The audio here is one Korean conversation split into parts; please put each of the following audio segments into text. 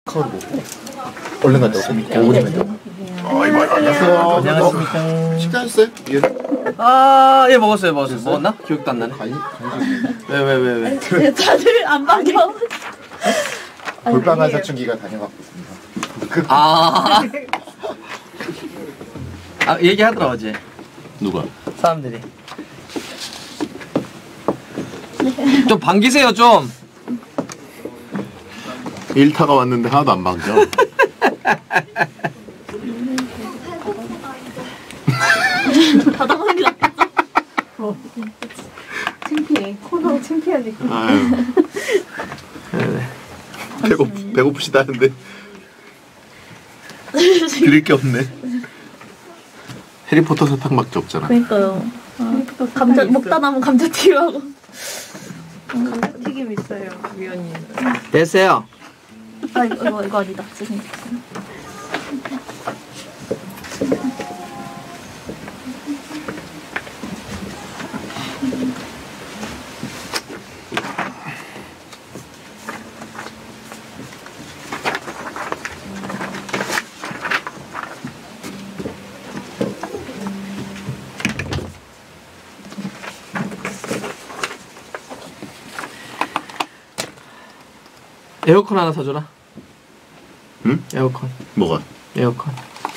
카드 먹고 얼른 갔다 올게. 5분이면 돼. 이거 안녕하세요. 안녕하십니까. 식사하셨어요? 예. 아, 예, 먹었어요. 먹었나? 기억도 안 나네. 간식. 왜? 다들 안 반겨. 볼빵한 사춘기가 다녀갔고 있습니다. 얘기하더라 어제. 누가? 사람들이. 좀 반기세요 좀. 일타가 왔는데 하나도 안 반겨. 바닥하는 게 낫겠죠? 창피해. 코너 창피하니까. 아유. 배고프시다는데 드릴 게 없네. 해리포터 사탕밖에 없잖아. 그러니까요. 감자 먹다 남은 감자튀김하고. 감자튀김 있어요, 위원님. 됐어요. 이거 아니다. 죄송해요. 에어컨 하나 사줘라. 응? 에어컨. 뭐가? 에어컨.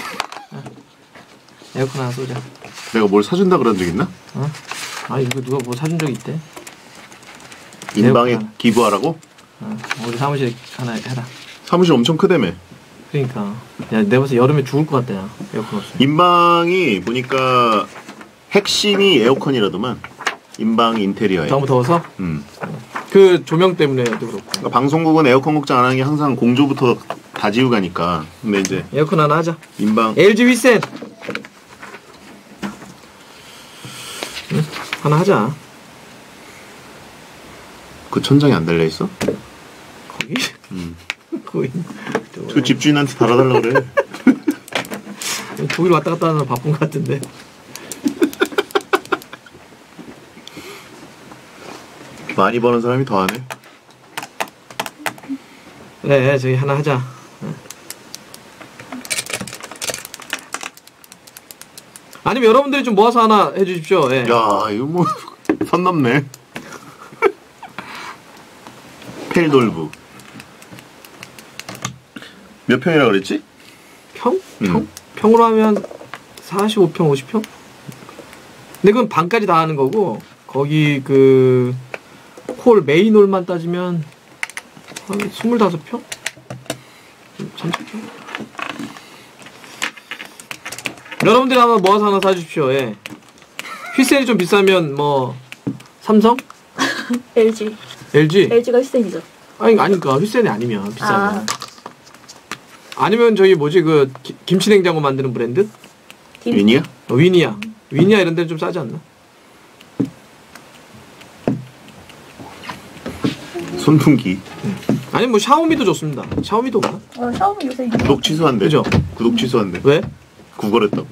에어컨 하나 쏘자. 내가 뭘 사준다 그런 적 있나? 이거 누가 뭐 사준 적 있대? 인방에 에어컨. 기부하라고? 우리 사무실 하나 해라. 사무실 엄청 크다며. 그러니까. 야, 내가 봐서 여름에 죽을 것 같다, 야. 에어컨 없어. 인방이 보니까 핵심이 에어컨이라더만. 인방 인테리어에. 너무 더워서? 음. 그 조명 때문에도 그렇고. 그러니까 방송국은 에어컨 걱정 안 하는 게 항상 공조부터 다 지우 가니까. 근데 이제 에어컨 하나 하자. 인방 LG 휘센. 응? 하나 하자. 그 천장에 안 달려 있어? 거기? 거기. 그 집주인한테 달아달라 그래. 독일 왔다 갔다 하느라 바쁜 것 같은데. 많이 버는 사람이 더 하네. 그래, 저기 하나 하자. 아니면 여러분들이 좀 모아서 하나 해주십시오. 예. 야, 이거 뭐 선 넘네. 펠돌브. 몇 평이라 그랬지? 평? 평으로 하면 45평, 50평? 근데 그건 방까지 다 하는 거고, 거기 그 홀 메인 홀만 따지면 한 25평? 30평? 여러분들이 한번 모아서 하나 사주십시오. 예. 휘센이 좀 비싸면 뭐 삼성? LG. LG? LG가 휘센이죠. 아니까 휘센이 아니면 비싸면. 아니면 저기 뭐지 그 김치냉장고 만드는 브랜드? 위니야? 위니야. 위니야 이런 데는 좀 싸지 않나? 손풍기. 아니 뭐 샤오미도 좋습니다. 샤오미도 없나? 샤오미 요새 구독 취소한대. 그죠? 구독 취소한대. 왜? 구걸했다고.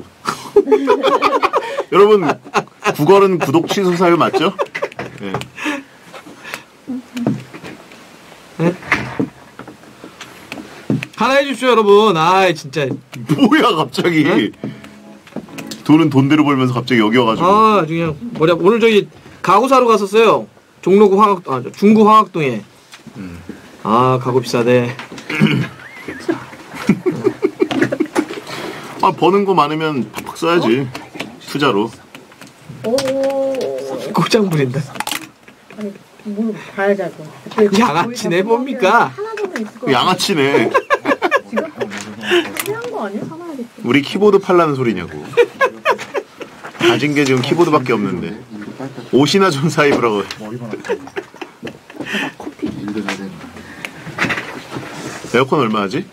여러분, 구걸은 구독 취소 사유 맞죠? 네. 네? 하나 해주십시오 여러분. 진짜. 뭐야 갑자기. 네? 돈은 돈대로 벌면서 갑자기 여기 와가지고. 그냥 뭐냐 오늘 저기 가구 사러 갔었어요. 종로구 중구 화학동에. 가구 비싸대. 버는 거 많으면 팍팍 써야지. 투자로. 꼼짝 부린다. 아니, 뭐 봐야지 알고. 양아치네 뭡니까? 하나 정도 있을 거 양아치네. 필요한 거 아니야? 사놔야겠다. 우리 키보드 팔라는 소리냐고. 가진 게 지금 키보드밖에 없는데. 옷이나 좀 사입으라고. 에어컨 얼마 하지?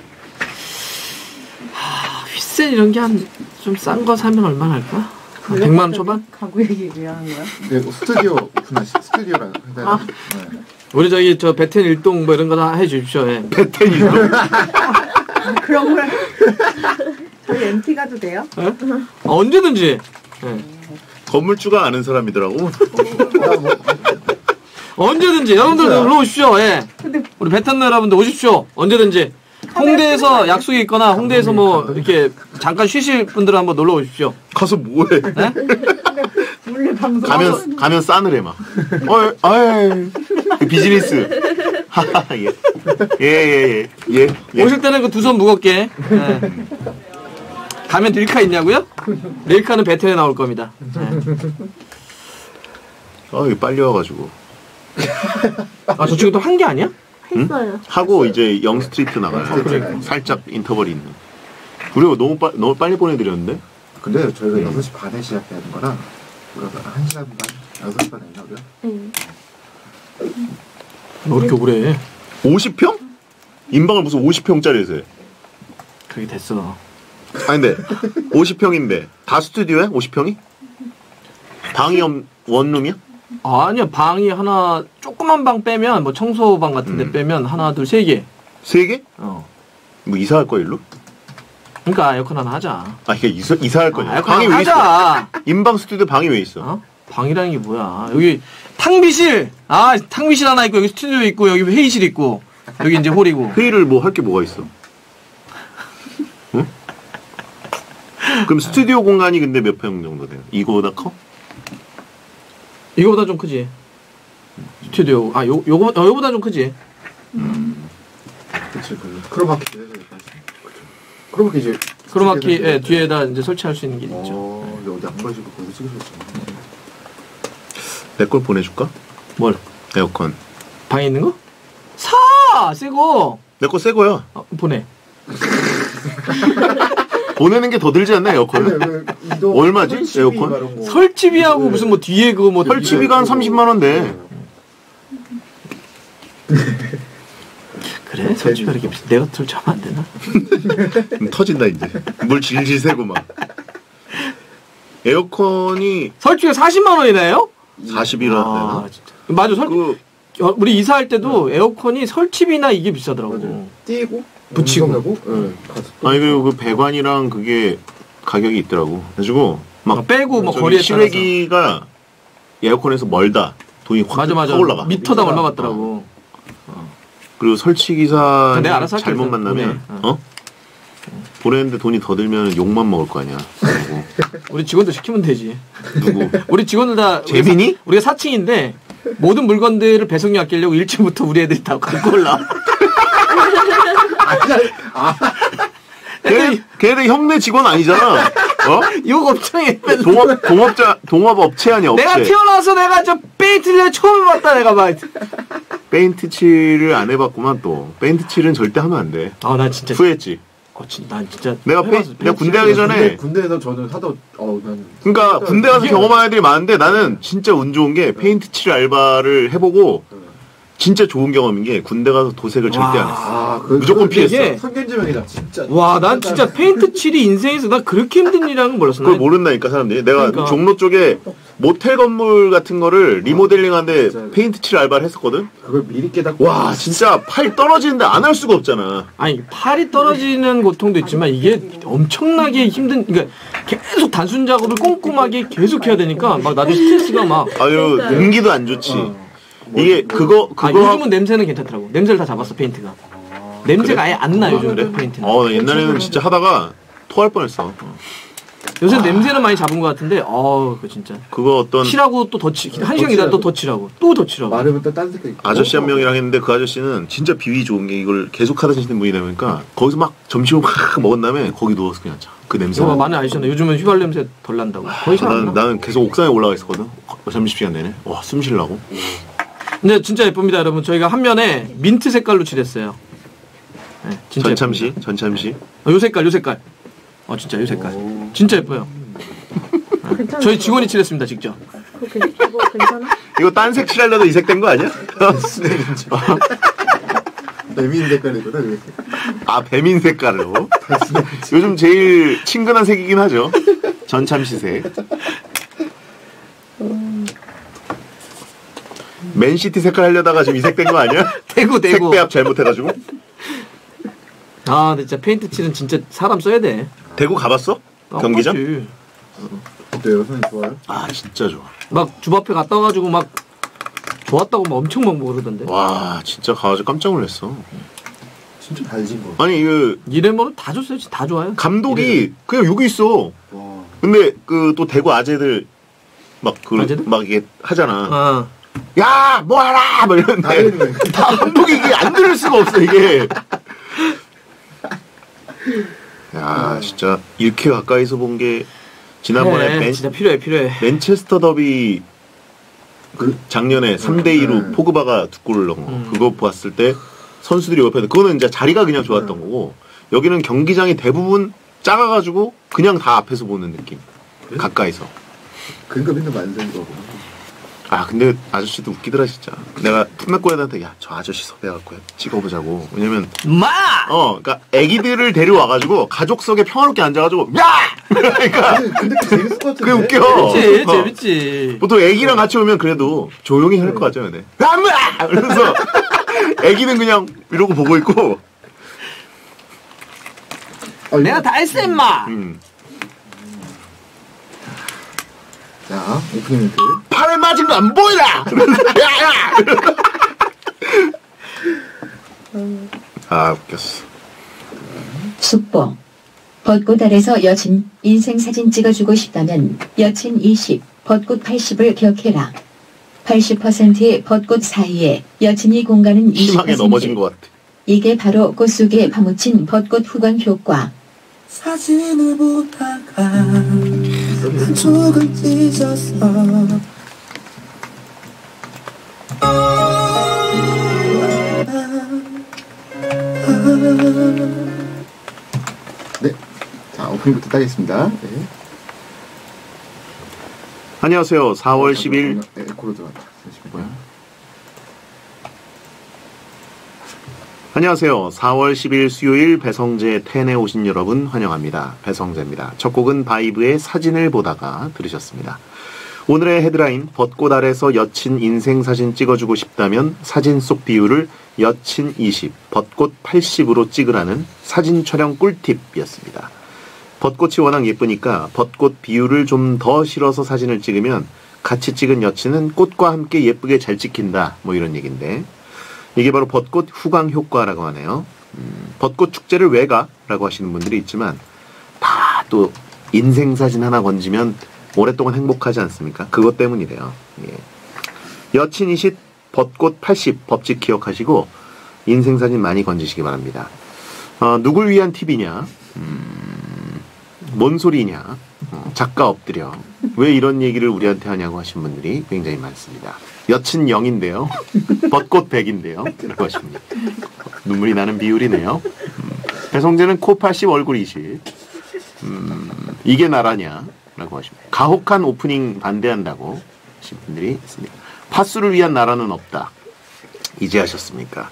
휘센 이런 게 한 좀 싼 거 사면 얼마나 할까? 100만 원 초반? 가구 얘기 왜 하는 거야? 네, 스튜디오 오픈하시. 스튜디오라. 네. 우리 저기 저 베텐 일동 뭐 이런 거 다 해주십시오. 예. 베텐 일동. 그런 걸 저희 MT 가도 돼요? 언제든지. 예. 건물주가 아는 사람이더라고. 언제든지 여러분들 놀러 오십시오. 예. 근데 우리 베탄 여러분들 오십시오. 언제든지. 홍대에서 약속이 있거나 홍대에서 뭐 이렇게 잠깐 쉬실 분들은 한번 놀러 오십시오. 가서 뭐해? 네? 원래 방송 가면 싸늘해 막. 비즈니스. 예. 오실 때는 그 두 손 무겁게. 네. 가면 릴카 있냐고요? 릴카는 배틀에 나올 겁니다. 네. 이거 빨리 와가지고. 아, 저 친구도 한 게 아니야? 했어요. 하고 이제 영 스트리트 나가요. 살짝 인터벌이 있는. 우리가 너무 빨리 보내드렸는데. 근데 저희가 6시 반에 시작하는 거라 우리가 1시간 반, 6시 반에 했나고요? 네. 왜 이렇게 오래? 50평? 인방을 무슨 50평짜리에서 해. 그게 됐어. 아니 근데 50평인데 다 스튜디오야? 50평이? 방이 원룸이야? 아니야, 방이 하나, 조그만 방 빼면, 뭐 청소방 같은 데 빼면 하나, 둘, 세 개. 세 개? 뭐 이사할 거야 일로? 그러니까 에어컨 하나 하자. 이게 이사할 거냐? 에어컨 방이 하나 왜 있어? 하자. 인방 스튜디오 방이 왜 있어? 어? 방이라는 게 뭐야? 여기 탕비실! 탕비실 하나 있고, 여기 스튜디오 있고, 여기 회의실 있고, 여기 이제 홀이고. 회의를 뭐 할 게 뭐가 있어? 응? 그럼 스튜디오 공간이 근데 몇 평 정도 돼요? 이거보다 커? 이거보다 좀 크지. 스튜디오. 요거보다 좀 크지. 그치, 크로마키 크로마키 이제 크로마키 뒤에다 이제 설치할 수 있는 게 있죠. 여기 안 가지고 거기 찍으셨잖아. 내 걸 보내줄까? 뭘? 에어컨. 방에 있는 거? 새 거! 내 거 새 거야. 보내. 보내는 게 더 들지 않나 에어컨은? 얼마지 에어컨? 설치비하고 무슨 뭐 뒤에 그거 뭐 설치비가 한 30만 원 돼. 그래? 설치비가 이렇게 비싸. 내가 설치하면 안 되나? 터진다 이제. 물 질질 새고 막. 에어컨이 설치가 40만 원이나요? 40이라. 진짜. 맞아. 우리 이사할 때도 에어컨이 설치비나 이게 비싸더라고. 띄고 붙이고. 아니 그리고 그 배관이랑 그게 가격이 있더라고. 그래가지고 막 빼고 뭐 거리에 실외기가 에어컨에서 멀다. 돈이 확 올라가. 미터당 얼마 받더라고. 그리고 설치 기사 내가 알아서 잘못 만나면 보내는데 돈이 더 들면 욕만 먹을 거 아니야. 우리 직원들 시키면 되지. 누구? 우리 직원들 다 재민이? 우리가 4층인데 모든 물건들을 배송료 아끼려고 1층부터 우리 애들이 다 갖고 올라. 걔네들 형네 직원 아니잖아. 욕 엄청 해. 동업업체 아니야, 업체. 내가 태어나서 내가 저 페인트를 처음 해봤다, 내가 막. 페인트 칠을 안 해봤구만, 또. 페인트 칠은 절대 하면 안 돼. 나 진짜. 후회했지. 난 진짜. 내가 군대 가기 전에. 군대에서 저는 하도, 그러니까 군대 가서 경험한 애들이 많은데 나는 진짜 운 좋은 게 페인트 칠 알바를 해보고 진짜 좋은 경험인 게 군대 가서 도색을 절대 안 했어. 무조건 피했어. 성견지명이다, 진짜. 난 진짜 페인트 칠이 인생에서 나 그렇게 힘든 일이라는 걸 몰랐어. 그걸 모른다니까, 사람들이. 내가 그러니까. 종로 쪽에 모텔 건물 같은 거를 리모델링 하는데 페인트 칠 알바를 했었거든? 그걸 미리 깨닫고. 와, 진짜 팔 떨어지는데 안 할 수가 없잖아. 아니, 팔이 떨어지는 고통도 있지만 이게 엄청나게 힘든, 그러니까 계속 단순 작업을 꼼꼼하게 계속 해야 되니까 막 나중에 스트레스가 막. 아유, 공기도 안 좋지. 이게 그거 요즘은 냄새는 괜찮더라고. 냄새를 다 잡았어, 페인트가. 냄새가 아예 안 나, 요즘 그래? 페인트는. 옛날에는 진짜 하다가 토할 뻔했어. 요새 냄새는 많이 잡은 것 같은데, 그거 진짜. 그거 어떤 칠하고 또 한 시간 기다려 또 더 칠하고, 또 더 칠하고. 마르면 또 딴 색깔 있고. 아저씨 한 명이랑 했는데 그 아저씨는 진짜 비위 좋은 게 이걸 계속 하시는 분이다 보니까 거기서 막 점심을 막 먹은 다음에 거기 누워서 그냥 자. 그 냄새. 많이 아시잖아. 요즘은 휘발 냄새 덜 난다고. 거의 잘 안 나. 나는 계속 옥상에 올라가 있었거든. 점심시간 내내. 와, 숨 쉬려고. 근데 진짜 예쁩니다, 여러분. 저희가 한 면에 민트 색깔로 칠했어요. 네, 진짜 전참시. 요 색깔. 진짜 요 색깔. 진짜 예뻐요. 저희 직원이 칠했습니다, 직접. 이거 괜찮아? 이거 딴색 칠하려도 이 색 된 거 아니야? 배민 색깔이거든. 배민 색깔로. 요즘 제일 친근한 색이긴 하죠. 전참시색. 맨시티 색깔 하려다가 지금 이 색 된 거 아니야? 대구. 색배합 잘못해가지고. 근데 진짜 페인트 칠은 진짜 사람 써야 돼. 대구 가봤어? 경기장? 어때요? 선생님 좋아요? 진짜 좋아. 막 주 앞에 갔다 와가지고 막 좋았다고 막 엄청 막 그러던데. 와 진짜 가가지고 깜짝 놀랐어. 진짜 달진 거. 아니 그 이래머리 다 줬어요. 다 좋아요. 감독이 그냥 여기 있어. 와. 근데 그 또 대구 아재들 막 아재들? 막 이게 하잖아. 어. 야 뭐하라 막 이러는데 다 감독이 이게 안 들을 수가 없어 이게. 야 진짜 이렇게 가까이서 본 게 지난번에 그래, 진짜 필요해. 맨체스터 더비 그 작년에 3대2로 포그바가 두 골을 넣은 거 그거 봤을 때 선수들이 옆에 그거는 이제 자리가 그냥 좋았던 거고 여기는 경기장이 대부분 작아가지고 그냥 다 앞에서 보는 느낌. 그래? 가까이서. 그러니까 맨날 만드는 거고. 아 근데 아저씨도 웃기더라 진짜. 내가 품맥고에한테 야 저 아저씨 섭외해갖고 찍어보자고. 왜냐면 그러니까 애기들을 데려와가지고 가족석에 평화롭게 앉아가지고 야 그러니까 근데 재밌을 것 같은데. 그게 웃겨. 그치 재밌지. 보통 애기랑 같이 오면 그래도 조용히 할 것 같죠 근데 람마 그래서 애기는 그냥 이러고 보고 있고. 내가 다 했어 임마. 자 오프닝 멘트. 팔에 맞은 거 안 보이라. 야야. 아 웃겼어. 숙보. 벚꽃 아래서 여친 인생 사진 찍어주고 싶다면 여친 20, 벚꽃 80을 기억해라. 80%의 벚꽃 사이에 여친이 공간은 20%. 심하게 넘어진 것 같아. 이게 바로 꽃 속에 파묻힌 벚꽃 후광 효과. 사진을 보다가 조금 찢었어. 네. 자 오프닝부터 따겠습니다. 네. 안녕하세요. 4월 10일. 네, 에코로 들어갔다. 뭐야? 안녕하세요. 4월 10일 수요일 배성재 텐에 오신 여러분 환영합니다. 배성재입니다. 첫 곡은 바이브의 사진을 보다가 들으셨습니다. 오늘의 헤드라인 벚꽃 아래서 여친 인생 사진 찍어주고 싶다면 사진 속 비율을 여친 20, 벚꽃 80으로 찍으라는 사진 촬영 꿀팁이었습니다. 벚꽃이 워낙 예쁘니까 벚꽃 비율을 좀 더 실어서 사진을 찍으면 같이 찍은 여친은 꽃과 함께 예쁘게 잘 찍힌다 뭐 이런 얘기인데 이게 바로 벚꽃 후광 효과라고 하네요. 벚꽃 축제를 왜 가? 라고 하시는 분들이 있지만 다 또 인생 사진 하나 건지면 오랫동안 행복하지 않습니까? 그것 때문이래요. 예. 여친 20, 벚꽃 80 법칙 기억하시고 인생 사진 많이 건지시기 바랍니다. 누굴 위한 팁이냐? 뭔 소리냐? 작가 엎드려. 왜 이런 얘기를 우리한테 하냐고 하신 분들이 굉장히 많습니다. 여친 0인데요. 벚꽃 100인데요. 라고 하십니다. 눈물이 나는 비율이네요. 배성재는 코 80 얼굴 20. 이게 나라냐? 라고 하십니다. 가혹한 오프닝 반대한다고 하신 분들이 있습니다. 파수를 위한 나라는 없다. 이제 하셨습니까?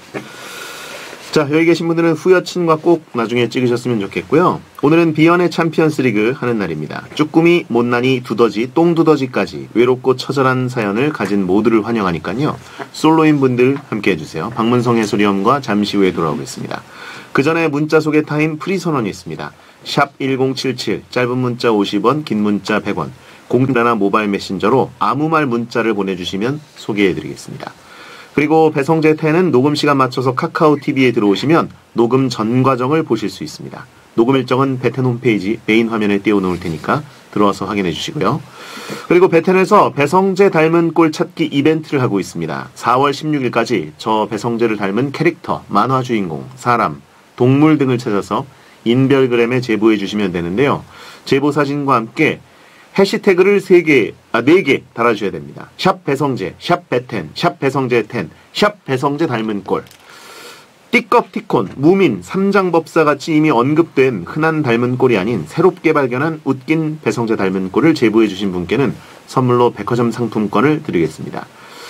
자, 여기 계신 분들은 후여친과 꼭 나중에 찍으셨으면 좋겠고요. 오늘은 비연의 챔피언스 리그 하는 날입니다. 쭈꾸미, 못난이, 두더지, 똥두더지까지 외롭고 처절한 사연을 가진 모두를 환영하니까요. 솔로인 분들 함께 해주세요. 박문성 해설위원과 잠시 후에 돌아오겠습니다. 그 전에 문자 소개 타임 프리 선언이 있습니다. 샵 1077, 짧은 문자 50원, 긴 문자 100원, 공중전화 모바일 메신저로 아무 말 문자를 보내주시면 소개해드리겠습니다. 그리고 배성재 텐은 녹음 시간 맞춰서 카카오 TV에 들어오시면 녹음 전 과정을 보실 수 있습니다. 녹음 일정은 배텐 홈페이지 메인 화면에 띄워놓을 테니까 들어와서 확인해 주시고요. 그리고 배텐에서 배성재 닮은 꼴 찾기 이벤트를 하고 있습니다. 4월 16일까지 저 배성재를 닮은 캐릭터, 만화 주인공, 사람, 동물 등을 찾아서 인별그램에 제보해 주시면 되는데요. 제보 사진과 함께 해시태그를 4개 달아주셔야 됩니다. 샵 배성재, 샵 배텐, 샵 배성재 텐, 샵 배성재 닮은 꼴. 띠껍 티콘, 무민, 삼장법사같이 이미 언급된 흔한 닮은 꼴이 아닌 새롭게 발견한 웃긴 배성재 닮은 꼴을 제보해 주신 분께는 선물로 백화점 상품권을 드리겠습니다.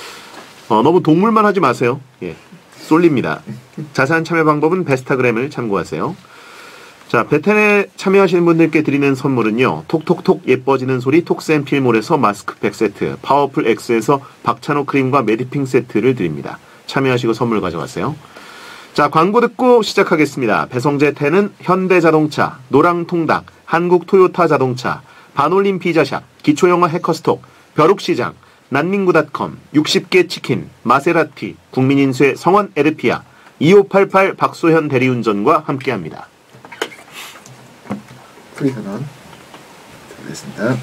너무 동물만 하지 마세요. 예, 쏠립니다. 자세한 참여 방법은 베스타그램을 참고하세요. 자, 배텐에 참여하시는 분들께 드리는 선물은요. 톡톡톡 예뻐지는 소리 톡센필몰에서 마스크팩 세트, 파워풀 X에서 박찬호 크림과 메디핑 세트를 드립니다. 참여하시고 선물 가져가세요. 자, 광고 듣고 시작하겠습니다. 배성재 텐은 현대자동차, 노랑통닭, 한국토요타 자동차, 반올림 피자샵, 기초영어 해커스톡, 벼룩시장, 난민구닷컴, 60개 치킨, 마세라티, 국민인수의 성원 에르피아, 2588 박소현 대리운전과 함께합니다. 프리선언 드리겠습니다.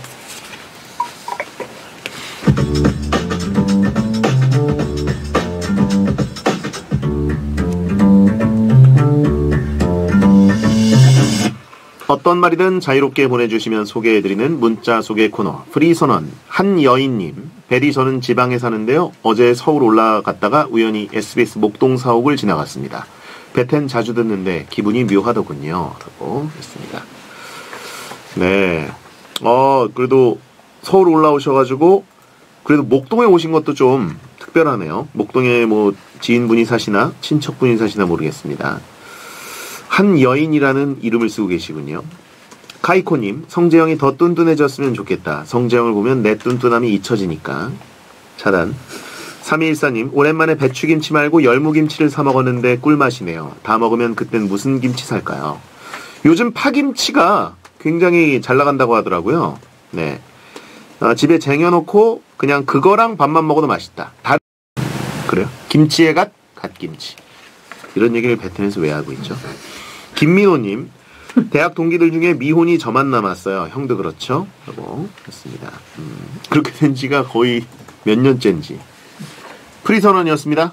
어떤 말이든 자유롭게 보내주시면 소개해드리는 문자 소개 코너 프리선언. 한여인님, 베리 저는 지방에 사는데요. 어제 서울 올라갔다가 우연히 SBS 목동 사옥을 지나갔습니다. 베텐 자주 듣는데 기분이 묘하더군요. 라고 했습니다. 네. 그래도 서울 올라오셔가지고 그래도 목동에 오신 것도 좀 특별하네요. 목동에 뭐 지인분이 사시나 친척분이 사시나 모르겠습니다. 한여인이라는 이름을 쓰고 계시군요. 카이코님, 성재형이 더 뚠뚠해졌으면 좋겠다. 성재형을 보면 내 뚠뚠함이 잊혀지니까. 차단. 3214님, 오랜만에 배추김치 말고 열무김치를 사 먹었는데 꿀맛이네요. 다 먹으면 그땐 무슨 김치 살까요? 요즘 파김치가 굉장히 잘 나간다고 하더라고요. 네. 집에 쟁여놓고 그냥 그거랑 밥만 먹어도 맛있다. 그래요? 김치에 갓김치. 이런 얘기를 베트남에서 왜 하고 있죠? 김민호님, 대학 동기들 중에 미혼이 저만 남았어요. 형도 그렇죠? 라고 했습니다. 그렇게 된 지가 거의 몇 년째인지. 프리선언이었습니다.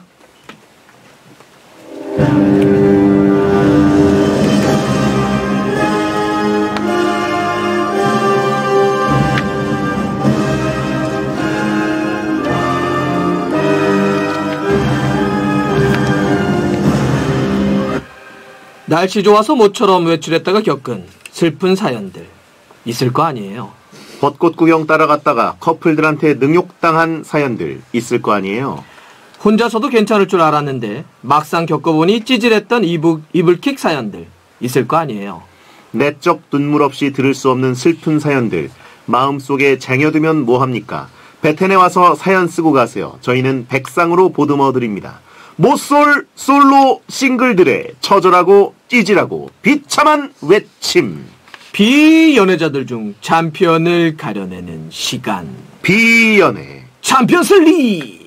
날씨 좋아서 모처럼 외출했다가 겪은 슬픈 사연들 있을 거 아니에요. 벚꽃 구경 따라갔다가 커플들한테 능욕당한 사연들 있을 거 아니에요. 혼자서도 괜찮을 줄 알았는데 막상 겪어보니 찌질했던 이불킥 사연들 있을 거 아니에요. 내적 눈물 없이 들을 수 없는 슬픈 사연들 마음속에 쟁여두면 뭐합니까? 베텐에 와서 사연 쓰고 가세요. 저희는 백상으로 보듬어 드립니다. 모쏠 솔로 싱글들의 처절하고 찌질하고 비참한 외침. 비연애자들 중 챔피언을 가려내는 시간. 비연애 챔피언스 리그.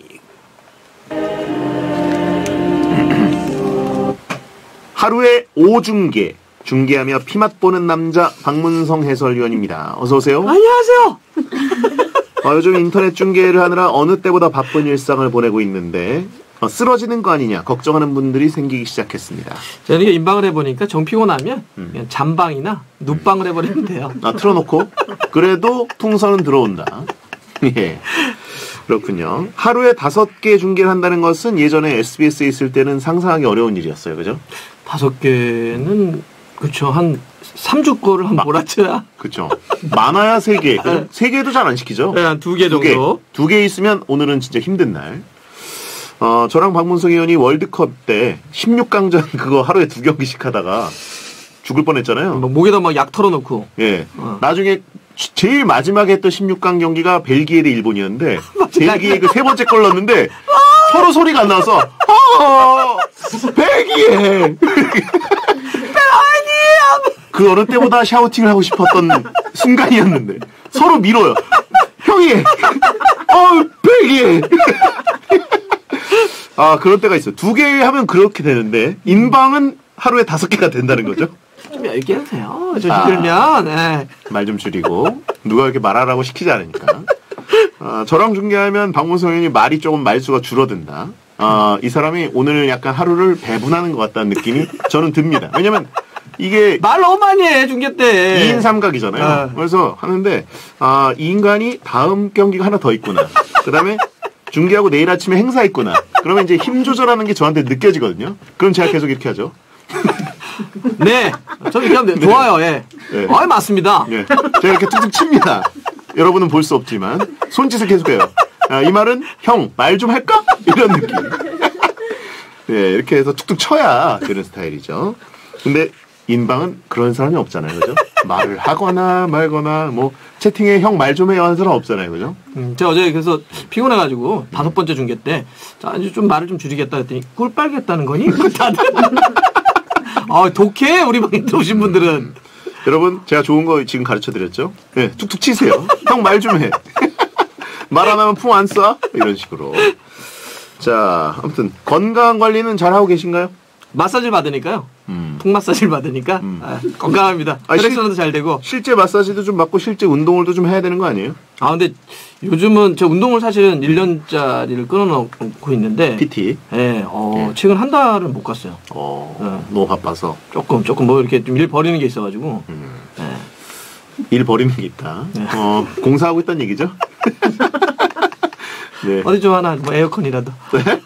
하루에 5중계 중계하며 피맛 보는 남자 박문성 해설위원입니다. 어서 오세요. 안녕하세요. 요즘 인터넷 중계를 하느라 어느 때보다 바쁜 일상을 보내고 있는데 쓰러지는 거 아니냐 걱정하는 분들이 생기기 시작했습니다. 저는 이게 인방을 해보니까 정 피곤하면 그냥 잠방이나 눕방을 해버리면 돼요. 틀어놓고 그래도 풍선은 들어온다. 예, 그렇군요. 하루에 5개 중계를 한다는 것은 예전에 SBS에 있을 때는 상상하기 어려운 일이었어요. 그죠? 5개는 그렇죠. 한 3주 거를 한 몰아쳐야. 그렇죠. 많아야 3개. 3개도 잘 안 시키죠. 네, 한 2개 정도. 2개 있으면 오늘은 진짜 힘든 날. 저랑 박문성 의원이 월드컵 때 16강전 그거 하루에 2경기씩 하다가 죽을 뻔했잖아요. 목에다 막 약 털어놓고. 예. 나중에 제일 마지막에 했던 16강 경기가 벨기에 대 일본이었는데 벨기에 그 3번째 골 넣었는데 서로 소리가 안 나와서 벨기에 그 어느 때보다 샤우팅을 하고 싶었던 순간이었는데 서로 밀어요. 형이 벨기에 그런 때가 있어. 2개 하면 그렇게 되는데 인방은 하루에 5개가 된다는 거죠. 좀 얇게 하세요. 저 힘들면. 네. 말 좀 줄이고 누가 이렇게 말하라고 시키지 않으니까. 저랑 중계하면 박문성 의원이 말이 조금 말수가 줄어든다. 이 사람이 오늘 약간 하루를 배분하는 것 같다는 느낌이 저는 듭니다. 왜냐면 이게 말 너무 많이 해 중계 때 2인 3각이잖아요. 그래서 하는데 이 인간이 다음 경기가 하나 더 있구나. 그다음에 중계하고 내일 아침에 행사 있구나. 그러면 이제 힘 조절하는 게 저한테 느껴지거든요. 그럼 제가 계속 이렇게 하죠. 네, 저는 이렇게 하면 좋아요. 예. 네. 맞습니다. 예. 제가 이렇게 툭툭 칩니다. 여러분은 볼 수 없지만 손짓을 계속해요. 이 말은 형 말 좀 할까? 이런 느낌. 네, 이렇게 해서 툭툭 쳐야 되는 스타일이죠. 근데 인방은 그런 사람이 없잖아요, 그죠? 말을 하거나 말거나 뭐 채팅에 형 말 좀 해요 하는 사람 없잖아요, 그죠? 제가 어제 그래서 피곤해가지고 5번째 중계 때 자, 이제 좀 말을 좀 줄이겠다 했더니 꿀 빨겠다는 거니? 다들 독해 우리 방에 들어오신 분들은. 여러분 제가 좋은 거 지금 가르쳐 드렸죠? 네, 툭툭 치세요. 형 말 좀 해. 말 안 하면 풍 안 쏴? 이런 식으로. 자, 아무튼 건강 관리는 잘 하고 계신가요? 마사지를 받으니까요. 푹 마사지를 받으니까 건강합니다. 혈액순환도 잘 되고. 실제 마사지도 좀 받고 실제 운동을 좀 해야 되는 거 아니에요? 아 근데 요즘은 저 운동을 사실은 1년짜리를 끊어놓고 있는데 PT. 예, 최근 한 달은 못 갔어요. 너무 바빠서. 조금 뭐 이렇게 좀 일 버리는 게 있어가지고. 예. 일 버리는 게 있다. 네. 공사하고 있다는 얘기죠? 네. 어디 좀 하나 뭐 에어컨이라도. 네?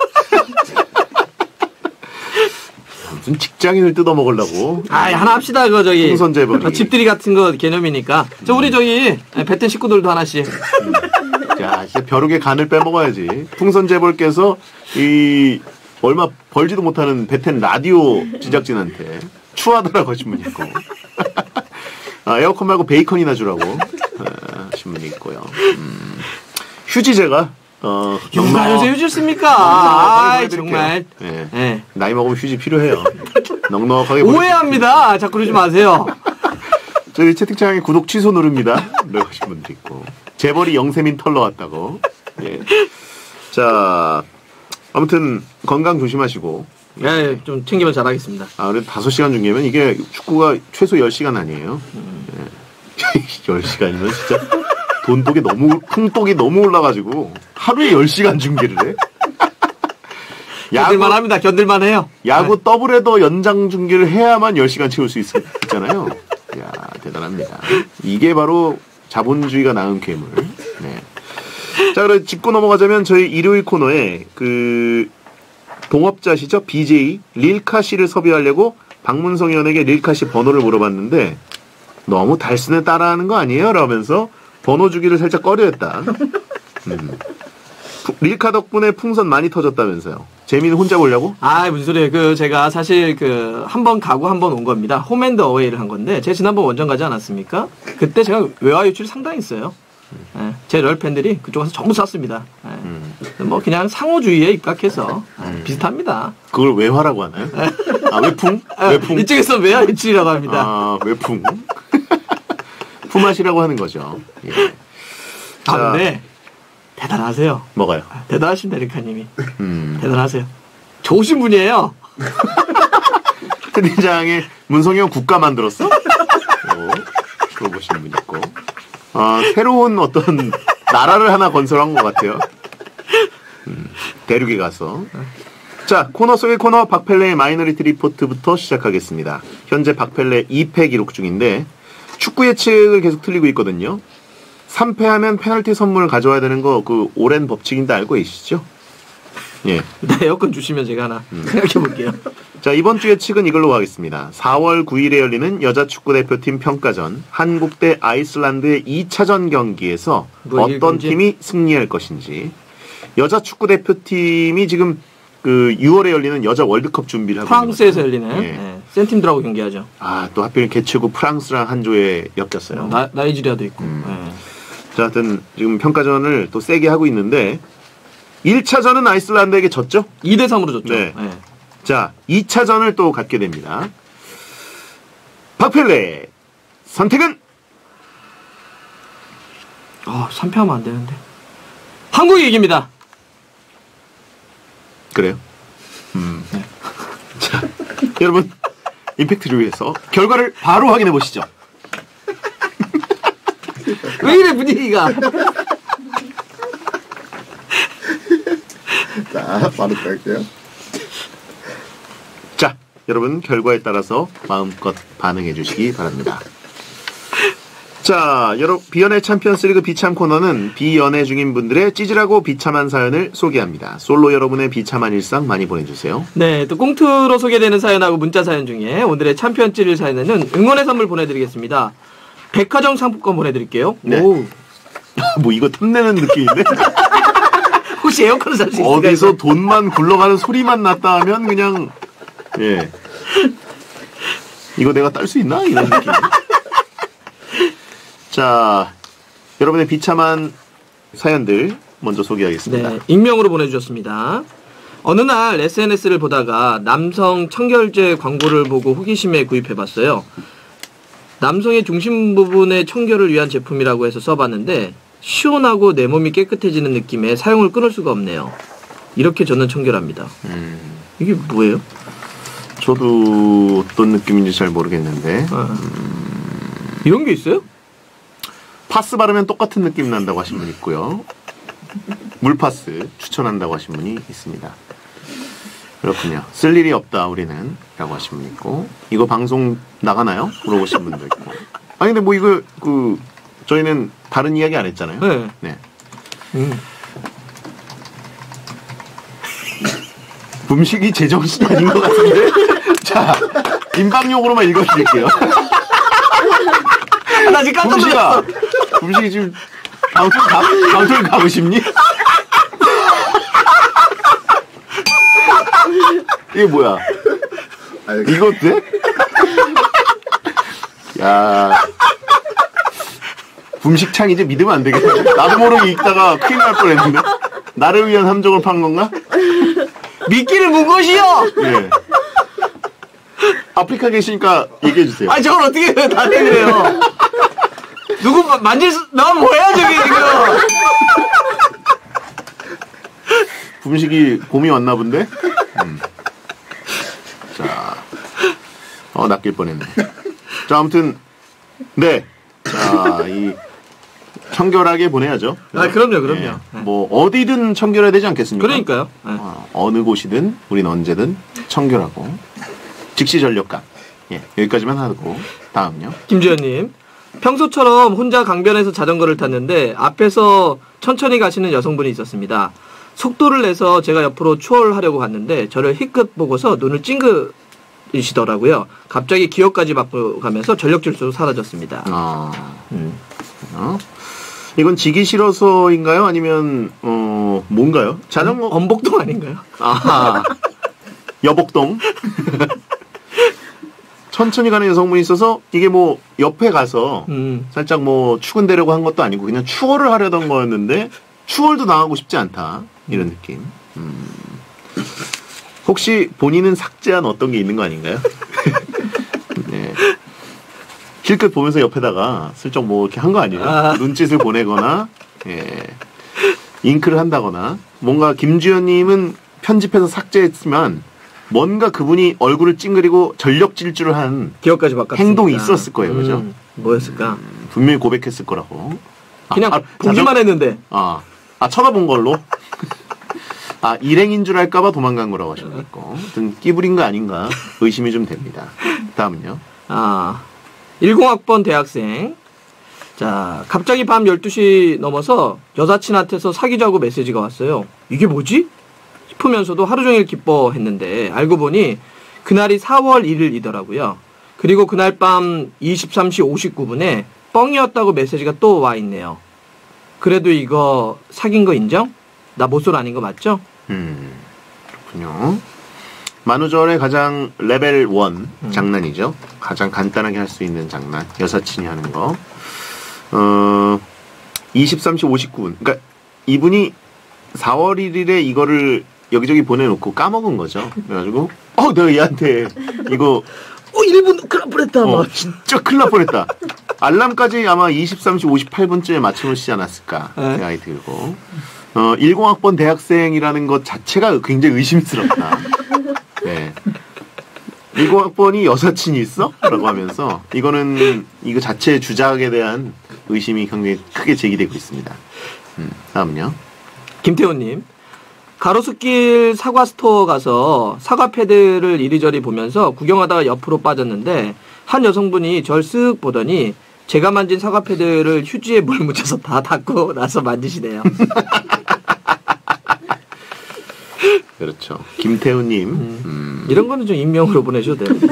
무슨 직장인을 뜯어먹으려고. 하나 합시다. 그거 저기 풍선 재벌이. 집들이 같은 거 개념이니까. 우리 저기 베텐 식구들도 하나씩. 야, 진짜 벼룩의 간을 빼먹어야지. 풍선 재벌께서 얼마 벌지도 못하는 베텐 라디오 제작진한테 추하더라고 하신 분이 있고. 에어컨 말고 베이컨이나 주라고 하신 분이 있고요. 휴지제가 누가 요새 휴지 씁니까? 정말. 네. 네. 나이 먹으면 휴지 필요해요. 넉넉하게 오해합니다. 자꾸 그러지 마세요. 저희 채팅창에 구독 취소 누릅니다. 이러고 하신 분도 있고. 재벌이 영세민 털러 왔다고. 예. 자, 아무튼 건강 조심하시고. 예, 좀 챙기면 잘하겠습니다. 그래도 5시간 중이면 이게 축구가 최소 10시간 아니에요. 10시간이면 진짜 풍독이 너무 올라가지고 하루에 10시간 중계를 해. 견딜만 합니다. 견딜만 해요. 야구 더블헤더 연장 중계를 해야만 10시간 채울 수 있잖아요. 야, 대단합니다. 이게 바로 자본주의가 낳은 괴물. 네. 자, 그럼 짚고 넘어가자면 저희 일요일 코너에 동업자시죠? BJ 릴카 씨를 섭외하려고 박문성 의원에게 릴카 씨 번호를 물어봤는데 너무 달순에 따라하는 거 아니에요? 라면서 번호 주기를 살짝 꺼려했다. 릴카 덕분에 풍선 많이 터졌다면서요. 재미는 혼자 보려고? 무슨 소리예요. 제가 사실 한 번 가고 한 번 온 겁니다. 홈앤드 어웨이를 한 건데 제가 지난번 원정 가지 않았습니까? 그때 제가 외화 유출이 상당히 있어요. 제 럴 팬들이 그쪽에서 전부 쐈습니다. 뭐 그냥 상호주의에 입각해서 비슷합니다. 그걸 외화라고 하나요? 외풍? 외풍? 이쪽에서 외화 유출이라고 합니다. 외풍. 품앗이라고 하는 거죠. 예. 근데 대단하세요. 뭐가요? 대단하십니다, 리카님이. 대단하세요. 좋으신 분이에요. 채팅창에 문성이 형 국가 만들었어? 그거 보시는 분 있고. 새로운 어떤 나라를 하나 건설한 것 같아요. 대륙에 가서. 자, 코너 속의 코너 박펠레의 마이너리티 리포트부터 시작하겠습니다. 현재 박펠레 2패 기록 중인데 축구 예측을 계속 틀리고 있거든요. 3패하면 페널티 선물을 가져와야 되는 거 오랜 법칙인데 알고 계시죠? 예. 에어컨 주시면 제가 하나 생각해 볼게요. 자, 이번 주 예측은 이걸로 가겠습니다. 4월 9일에 열리는 여자 축구대표팀 평가전 한국 대 아이슬란드의 2차전 경기에서 어떤 팀이 승리할 것인지. 여자 축구대표팀이 지금 6월에 열리는 여자 월드컵 준비를 하고 프랑스에서 열리는 예. 센 팀들하고 경기하죠. 또 하필 개최국 프랑스랑 한 조에 엮였어요. 나이지리아도 있고. 자, 하여튼 지금 평가전을 또 세게 하고 있는데 1차전은 아이슬란드에게 졌죠? 2대3으로 졌죠. 네. 자, 2차전을 또 갖게 됩니다. 박펠레 선택은? 3패하면 안 되는데. 한국이 이깁니다. 그래요? 네. 자, 여러분 임팩트를 위해서 결과를 바로 확인해 보시죠. 왜 이래 분위기가? 자, 바로 갈게요. 자, 여러분 결과에 따라서 마음껏 반응해 주시기 바랍니다. 자, 여러분 비연애 챔피언스리그 비참 코너는 비연애 중인 분들의 찌질하고 비참한 사연을 소개합니다. 솔로 여러분의 비참한 일상 많이 보내주세요. 네, 또 꽁트로 소개되는 사연하고 문자 사연 중에 오늘의 챔피언 찌질 사연에는 응원의 선물 보내드리겠습니다. 백화점 상품권 보내드릴게요. 네. 오. 뭐 이거 탐내는 느낌인데? 혹시 에어컨을 살 수 있을까요? 어디서 돈만 굴러가는 소리만 났다 하면 그냥 예 이거 내가 딸 수 있나? 이런 느낌. 자, 여러분의 비참한 사연들 먼저 소개하겠습니다. 네, 익명으로 보내주셨습니다. 어느 날 SNS를 보다가 남성 청결제 광고를 보고 호기심에 구입해봤어요. 남성의 중심 부분의 청결을 위한 제품이라고 해서 써봤는데 시원하고 내 몸이 깨끗해지는 느낌에 사용을 끊을 수가 없네요. 이렇게 저는 청결합니다. 이게 뭐예요? 저도 어떤 느낌인지 잘 모르겠는데 이런 게 있어요? 파스 바르면 똑같은 느낌 난다고 하신 분 있고요. 물파스 추천한다고 하신 분이 있습니다. 그렇군요. 쓸 일이 없다 우리는 라고 하신 분 있고, 이거 방송 나가나요? 물어보신 분도 있고. 아니 근데 뭐 이거 저희는 다른 이야기 안 했잖아요. 네. 네. 음식이 제정신이 아닌 것 같은데. 자, 임방용으로만 읽어드릴게요. 나 지금 깜짝 놀랐어. 음식이 지금 방송에 가고 싶니? 이게 뭐야? 이거 돼? 야, 음식창 이제 믿으면 안 되겠다. 나도 모르게 읽다가 큰일 날 뻔했는데. 나를 위한 함정을 판 건가? 미끼를 문 것이요. 예. 아프리카 계시니까 얘기해 주세요. 아니 저걸 어떻게 나한테 그래요? 누구 나 뭐야 저기 지금? 음식이 봄이 왔나 본데? 자, 낚일 뻔했네. 자, 아무튼 네, 자, 이 청결하게 보내야죠. 아, 그럼요. 네. 뭐 어디든 청결해야 되지 않겠습니까? 그러니까요. 네. 어느 곳이든 우린 언제든 청결하고 즉시 전력감. 예, 여기까지만 하고 다음요. 김주현님, 평소처럼 혼자 강변에서 자전거를 탔는데 앞에서 천천히 가시는 여성분이 있었습니다. 속도를 내서 제가 옆으로 추월하려고 갔는데 저를 희끗 보고서 눈을 찡그리시더라고요. 갑자기 기어까지 받고 가면서 전력 질주로 사라졌습니다. 이건 지기 싫어서인가요? 아니면 뭔가요? 자전거 엄복동 아닌가요? 아하. 여복동. 천천히 가는 여성분이 있어서 이게 뭐 옆에 가서 살짝 뭐 추근대려고 한 것도 아니고 그냥 추월을 하려던 거였는데 추월도 당하고 싶지 않다. 이런 느낌. 혹시 본인은 삭제한 어떤 게 있는 거 아닌가요? 네. 실컷 보면서 옆에다가 슬쩍 뭐 이렇게 한 거 아니에요? 눈짓을 보내거나, 예. 잉크를 한다거나, 뭔가 김주현님은 편집해서 삭제했지만, 뭔가 그분이 얼굴을 찡그리고 전력 질주를 한 기어까지 바꿨습니다. 행동이 있었을 거예요, 그죠? 뭐였을까? 분명히 고백했을 거라고. 그냥 보기만 했는데. 쳐다본 걸로. 일행인 줄 알까봐 도망간 거라고 하셨고, 등 끼부린 거 아닌가 의심이 좀 됩니다. 다음은요. 10학번 대학생. 자, 갑자기 밤 12시 넘어서 여사친한테서 사귀자고 메시지가 왔어요. 이게 뭐지? 싶으면서도 하루 종일 기뻐했는데 알고 보니 그날이 4월 1일이더라고요. 그리고 그날 밤 23시 59분에 뻥이었다고 메시지가 또 와 있네요. 그래도 이거 사귄 거 인정? 나 모쏠 아닌 거 맞죠? 그렇군요. 만우절의 가장 레벨 1 장난이죠. 가장 간단하게 할 수 있는 장난. 여사친이 하는 거. 23시 59분. 그러니까 이분이 4월 1일에 이거를 여기저기 보내놓고 까먹은 거죠. 그래가지고 내가 얘한테 이거 1분 큰일 날 뻔했다. 진짜 큰일 날 뻔했다. 알람까지 아마 23시 58분쯤에 맞춰놓지 않았을까 생각이 들고 10학번 대학생이라는 것 자체가 굉장히 의심스럽다. 네. 10학번이 여사친이 있어? 라고 하면서 이거 자체의 주작에 대한 의심이 굉장히 크게 제기되고 있습니다. 다음은요. 김태호님, 가로수길 사과 스토어 가서 사과 패드를 이리저리 보면서 구경하다가 옆으로 빠졌는데 한 여성분이 절 쓱 보더니 제가 만진 사과 패드를 휴지에 물 묻혀서 다 닦고 나서 만지시네요. 그렇죠. 김태우님. 이런 거는 좀 익명으로 보내셔도 돼요.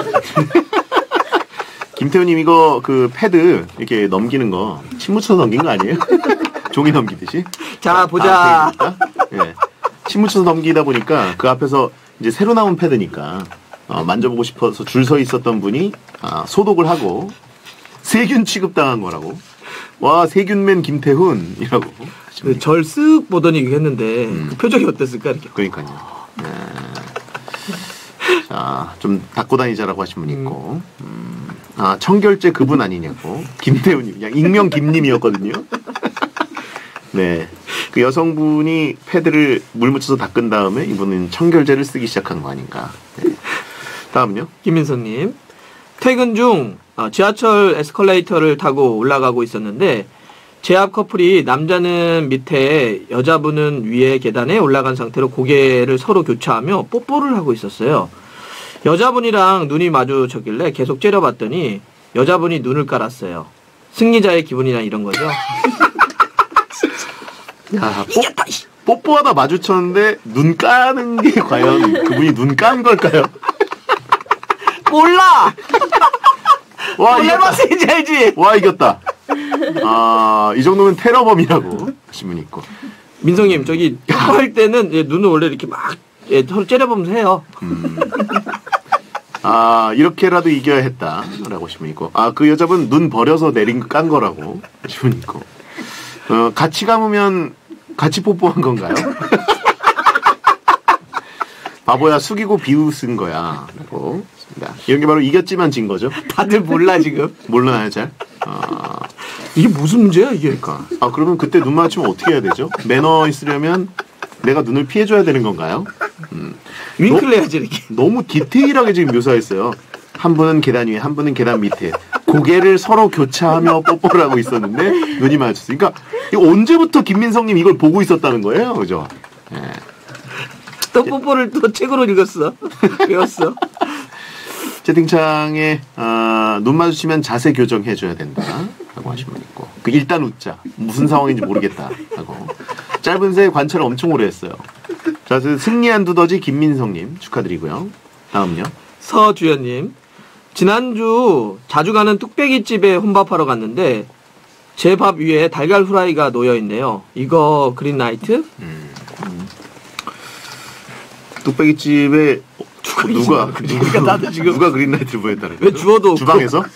김태우님 이거 그 패드 이렇게 넘기는 거 침 묻혀서 넘긴 거 아니에요? 종이 넘기듯이. 자, 보자. 예. 침 묻혀서 넘기다 보니까 그 앞에서 이제 새로 나온 패드니까 만져보고 싶어서 줄 서 있었던 분이 소독을 하고 세균 취급당한 거라고. 와, 세균맨 김태훈이라고. 절 쓱 보더니 이거 했는데 그 표정이 어땠을까 이렇게. 그러니까요. 네. 자, 좀 닦고 다니자라고 하신 분 있고. 청결제 그분 아니냐고. 김태훈님. 그냥 익명 김님이었거든요. 네. 그 여성분이 패드를 물 묻혀서 닦은 다음에 이분은 청결제를 쓰기 시작한 거 아닌가. 네. 다음요. 김민서님. 퇴근 중 지하철 에스컬레이터를 타고 올라가고 있었는데 제 앞 커플이 남자는 밑에 여자분은 위에 계단에 올라간 상태로 고개를 서로 교차하며 뽀뽀를 하고 있었어요. 여자분이랑 눈이 마주쳤길래 계속 째려봤더니 여자분이 눈을 깔았어요. 승리자의 기분이나 이런 거죠. 야, 뽀뽀하다 마주쳤는데 눈 까는 게 과연 그분이 눈 깐 걸까요? 몰라! 와, 원래 이겼다. 봤어야지 알지? 와, 이겼다. 아, 이 정도면 테러범이라고 하신 분 있고. 민성님, 저기 뽀뽀할 때는 눈을 원래 이렇게 막 서로 째려보면서 해요. 아, 이렇게라도 이겨야 했다라고 하신 분 있고. 아, 그 여자분 눈 버려서 깐 거라고 하신 분 있고. 같이 감으면 같이 뽀뽀한 건가요? 바보야, 숙이고 비웃은 거야. 라고. 이런 게 바로 이겼지만 진 거죠. 다들 몰라 지금. 몰라요, 잘? 이게 무슨 문제야 이게? 그러니까. 아, 그러면 그때 눈 맞추면 어떻게 해야 되죠? 매너 있으려면 내가 눈을 피해줘야 되는 건가요? 윙크를 해야지 이렇게. 너무 디테일하게 지금 묘사했어요. 한 분은 계단 위에, 한 분은 계단 밑에. 고개를 서로 교차하며 뽀뽀를 하고 있었는데 눈이 마주쳤어요. 그러니까 이거 언제부터 김민성님 이걸 보고 있었다는 거예요, 그죠? 예. 또 뽀뽀를 또 책으로 읽었어. 배웠어. 채팅창에 눈 마주치면 자세 교정해줘야 된다라고 하신 분 있고, 그 일단 웃자. 무슨 상황인지 모르겠다라고. 짧은 새 관찰을 엄청 오래 했어요. 자, 승리한 두더지 김민성님 축하드리고요. 다음요. 서주연님. 지난주 자주 가는 뚝배기집에 혼밥하러 갔는데 제 밥 위에 달걀 후라이가 놓여있네요. 이거 그린라이트? 뚝배기집에 누가 그러니까 나도 지금 누가 그린라이트를 보였다는 왜 거죠? 주워도 주방에서?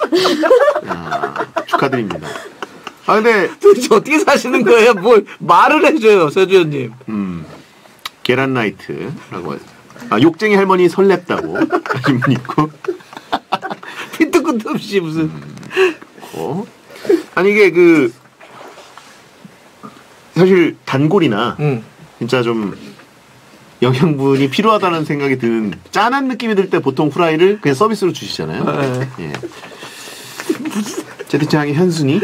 축하드립니다. 아, 근데 도대체 어떻게 사시는 거예요? 뭘 말을 해줘요, 서주연님. 계란 라이트라고 해서. 아, 욕쟁이 할머니 설렙다고 하신 분 있고. 피트 끝도 없이 무슨. 아니, 이게 사실 단골이나 진짜 좀 영양분이 필요하다는 생각이 드는 짠한 느낌이 들 때 보통 후라이를 그냥 서비스로 주시잖아요. 예. 채팅창에 현순이.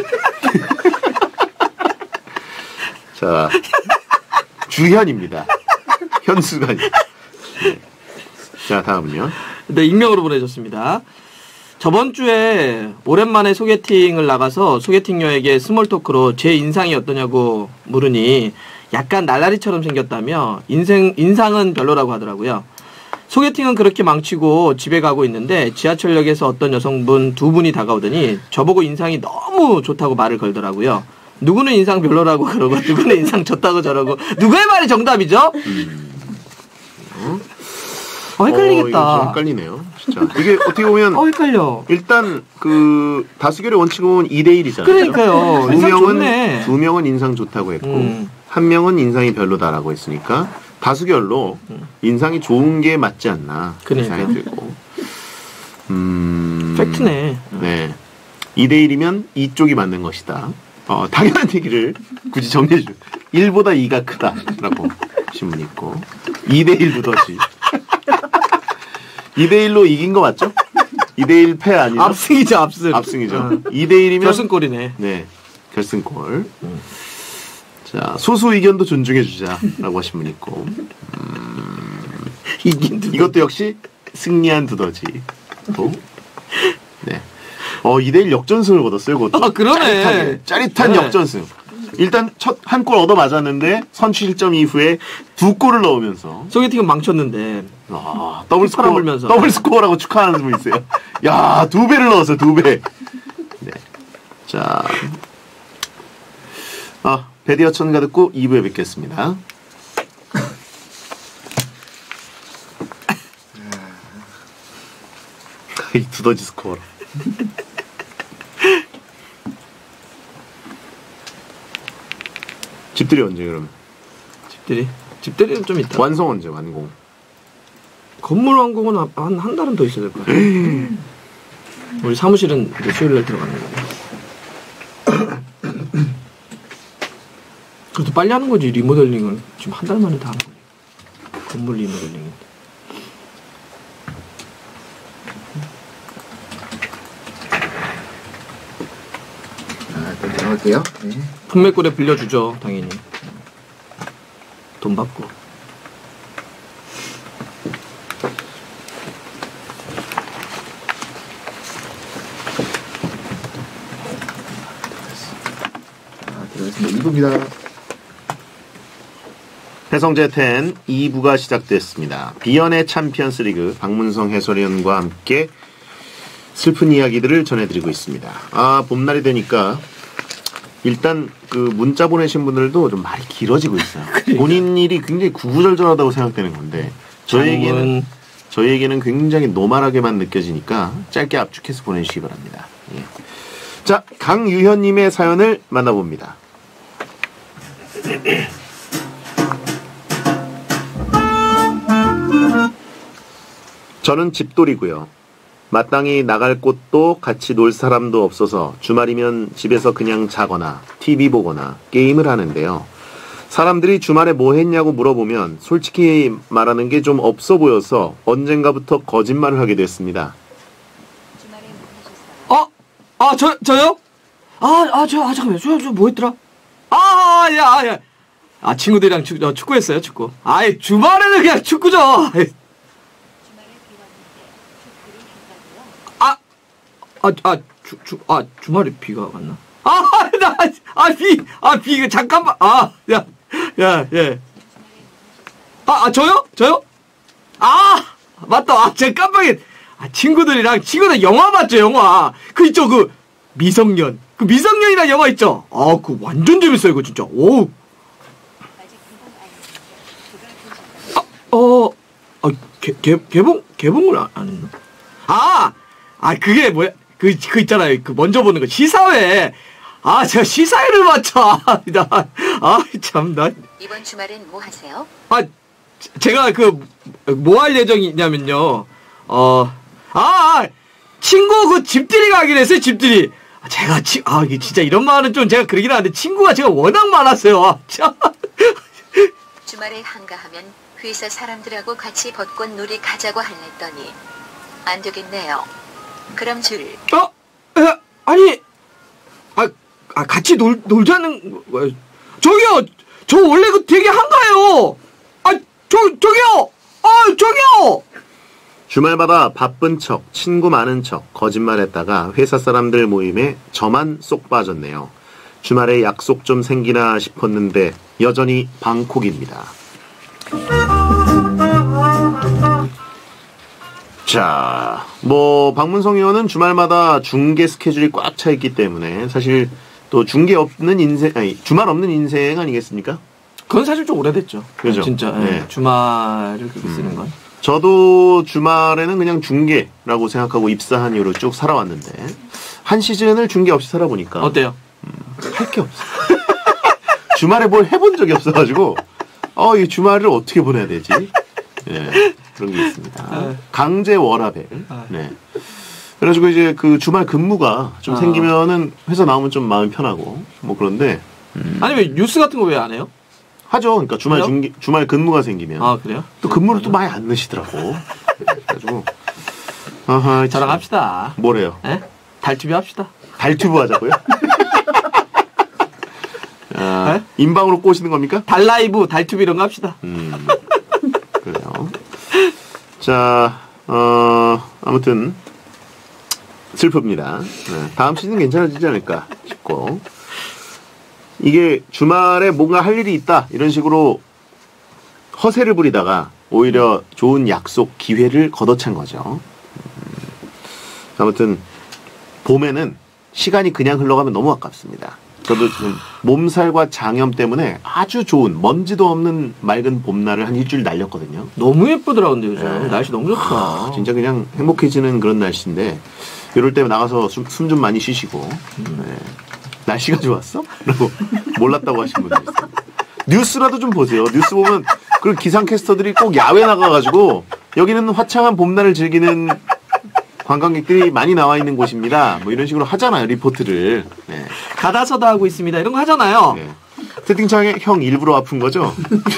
자, 주현입니다. 현수가 아니에요. 네. 자, 다음은요. 네, 익명으로 보내줬습니다. 저번 주에 오랜만에 소개팅을 나가서 소개팅녀에게 스몰 토크로 제 인상이 어떠냐고 물으니 약간 날라리처럼 생겼다며 인상은 별로라고 하더라고요. 소개팅은 그렇게 망치고 집에 가고 있는데 지하철역에서 어떤 여성분 두 분이 다가오더니 저보고 인상이 너무 좋다고 말을 걸더라고요. 누구는 인상 별로라고 그러고 누구는 인상 좋다고 저러고 누구의 말이 정답이죠? 헷갈리겠다. 이거 좀 헷갈리네요. 진짜. 이게 어떻게 보면 헷갈려. 일단 그 다수결의 원칙은 2대1이잖아요. 그러니까요. 인상 좋네. 두 명은 인상 좋다고 했고 한 명은 인상이 별로다라고 했으니까 다수결로 인상이 좋은 게 맞지 않나 생각이 들고. 팩트네. 네. 2대1이면 이쪽이 맞는 것이다. 당연한 얘기를 굳이 정리해줘. 1보다 2가 크다라고 하신 분 있고 2대1 두더지. 2대1로 이긴 거 맞죠? 2대1 패 아니죠? 압승이죠, 압승. 압승이죠. 2대1이면 결승골이네. 네, 결승골. 자, 소수 의견도 존중해주자라고 하신 분 있고. 이긴 두더지. 이것도 역시 승리한 두더지. 또. 네. 2대1 역전승을 거뒀어요, 그것도. 그러네. 짜릿한 네. 역전승. 일단 첫 한 골 얻어 맞았는데 선취 실점 이후에 두 골을 넣으면서 소개팅은 망쳤는데 더블 스코어 팔아물면서. 더블 스코어라고 축하하는 분 있어요. 야, 2배를 넣었어요, 2배. 네. 자, 베디어 천가 듣고 2부에 뵙겠습니다. 이 두더지 스코어라. 집들이 언제 그러면? 집들이는 좀 있다. 완성 언제 완공? 건물 완공은 한 달은 더 있어야 될 것 같아. 우리 사무실은 이제 수요일 날 들어가는 거고. 그래도 빨리 하는 거지. 리모델링을 지금 한 달 만에 다 하는 거지. 건물 리모델링인데. 일단 들어갈게요. 네. 품맥골에 빌려주죠, 당연히. 돈 받고. 들어가겠습니다. 2부입니다. 해성제 10 2부가 시작됐습니다. 비연의 챔피언스 리그 박문성 해설위원과 함께 슬픈 이야기들을 전해드리고 있습니다. 아, 봄날이 되니까 일단 그 문자 보내신 분들도 좀 말이 길어지고 있어요. 본인 일이 굉장히 구구절절하다고 생각되는 건데 저희에게는 굉장히 노멀하게만 느껴지니까 짧게 압축해서 보내주시기 바랍니다. 예. 자, 강유현님의 사연을 만나봅니다. 저는 집돌이고요. 마땅히 나갈 곳도 같이 놀 사람도 없어서 주말이면 집에서 그냥 자거나 TV 보거나 게임을 하는데요. 사람들이 주말에 뭐 했냐고 물어보면 솔직히 말하는 게 좀 없어 보여서 언젠가부터 거짓말을 하게 됐습니다. 저요? 잠깐만요. 저 뭐 했더라? 친구들이랑 축구했어요, 축구. 주말에는 그냥 축구죠. 주말에 비가 왔나? 비, 잠깐만. 예. 저요? 맞다. 제가 깜빡이. 친구들 영화 봤죠, 영화. 있죠, 미성년. 미성년이라는 영화 있죠? 그거 완전 재밌어요, 이거 진짜. 오. 개봉을 안 했나? 그게 뭐야? 그 있잖아요. 먼저 보는 거. 시사회. 제가 시사회를 봤죠. 참나. 이번 주말엔 뭐 하세요? 제가 뭐 할 예정이냐면요. 친구 집들이 가기로 했어요, 집들이. 제가 이게 진짜 이런 말은 좀 제가 그러긴 하는데 친구가 제가 워낙 많았어요. 주말에 한가하면 회사 사람들하고 같이 벚꽃 놀이 가자고 할랬더니 안 되겠네요. 그럼 같이 놀자는 거예요. 저기요, 저 원래 되게 한가해요. 저기요. 주말마다 바쁜 척, 친구 많은 척, 거짓말했다가 회사 사람들 모임에 저만 쏙 빠졌네요. 주말에 약속 좀 생기나 싶었는데 여전히 방콕입니다. 자, 박문성 의원은 주말마다 중계 스케줄이 꽉 차 있기 때문에 사실 또 중계 없는 인생, 주말 없는 인생 아니겠습니까? 그건 사실 좀 오래됐죠. 그죠? 진짜. 네. 주말을 그렇게 쓰는 건. 저도 주말에는 그냥 중계라고 생각하고 입사한 이후로 쭉 살아왔는데 한 시즌을 중계 없이 살아보니까 어때요? 할 게 없어. 주말에 뭘 해본 적이 없어가지고 이 주말을 어떻게 보내야 되지? 예, 그런 게 있습니다. 강제 워라벨. 네. 그래가지고 이제 주말 근무가 좀 생기면은 회사 나오면 좀 마음이 편하고 그런데 아니면 뉴스 같은 거 왜 안 해요? 하죠. 그러니까 주말 근무가 생기면 그래요? 또 근무를 또 많이 안 넣으시더라고. 그래가지고 저랑 합시다. 뭐래요? 네? 달투비 합시다. 달튜브 하자고요? 인방으로 꼬시는 겁니까? 달라이브, 달투비 이런 거 합시다. 그래요. 자, 아무튼 슬픕니다. 네, 다음 시즌 괜찮아지지 않을까 싶고 이게 주말에 뭔가 할 일이 있다 이런 식으로 허세를 부리다가 오히려 좋은 약속 기회를 걷어찬 거죠. 아무튼 봄에는 시간이 그냥 흘러가면 너무 아깝습니다. 저도 지금 몸살과 장염 때문에 아주 좋은 먼지도 없는 맑은 봄날을 한 일주일 날렸거든요. 너무 예쁘더라 근데 요즘. 네. 날씨 너무 좋다. 진짜 그냥 행복해지는 그런 날씨인데 이럴 때 나가서 숨 좀 많이 쉬시고 네. 날씨가 좋았어? 라고 몰랐다고 하신 분들 있어요. 뉴스라도 좀 보세요. 뉴스 보면 그 기상캐스터들이 꼭 야외 나가가지고 여기는 화창한 봄날을 즐기는 관광객들이 많이 나와 있는 곳입니다. 이런 식으로 하잖아요, 리포트를. 네. 가다서다 하고 있습니다. 이런 거 하잖아요. 네. 채팅창에 형 일부러 아픈 거죠?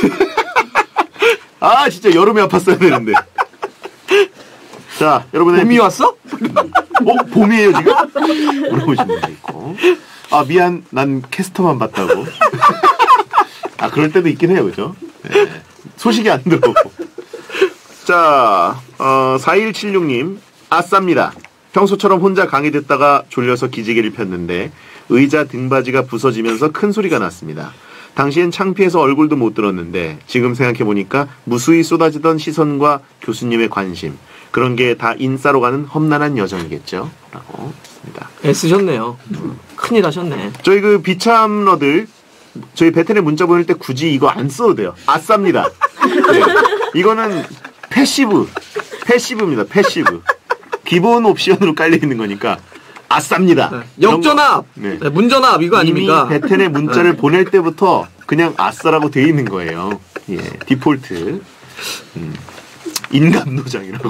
아 진짜 여름에 아팠어야 되는데. 자 여러분의 봄이 왔어? 봄이에요 지금? 물어보신 분도 있고. 아 미안 난 캐스터만 봤다고. 아 그럴 때도 있긴 해요 그죠? 네. 소식이 안 들어오고. 자 4176님 아쌉니다. 평소처럼 혼자 강의 듣다가 졸려서 기지개를 폈는데 의자 등받이가 부서지면서 큰 소리가 났습니다. 당시엔 창피해서 얼굴도 못 들었는데 지금 생각해보니까 무수히 쏟아지던 시선과 교수님의 관심 그런 게 다 인싸로 가는 험난한 여정이겠죠? 라고 했습니다. 애쓰셨네요. 큰일 하셨네. 저희 그 비참러들 저희 베텐에 문자 보낼 때 굳이 이거 안 써도 돼요. 아쌉니다. 네. 이거는 패시브입니다. 패시브. 기본 옵션으로 깔려있는 거니까 아쌉니다. 네. 역전압, 네. 네, 문전압 이거 아닙니까? 이미 베텐에 문자를 보낼 때부터 그냥 아싸라고 돼 있는 거예요. 예, 디폴트. 인감노장이라고.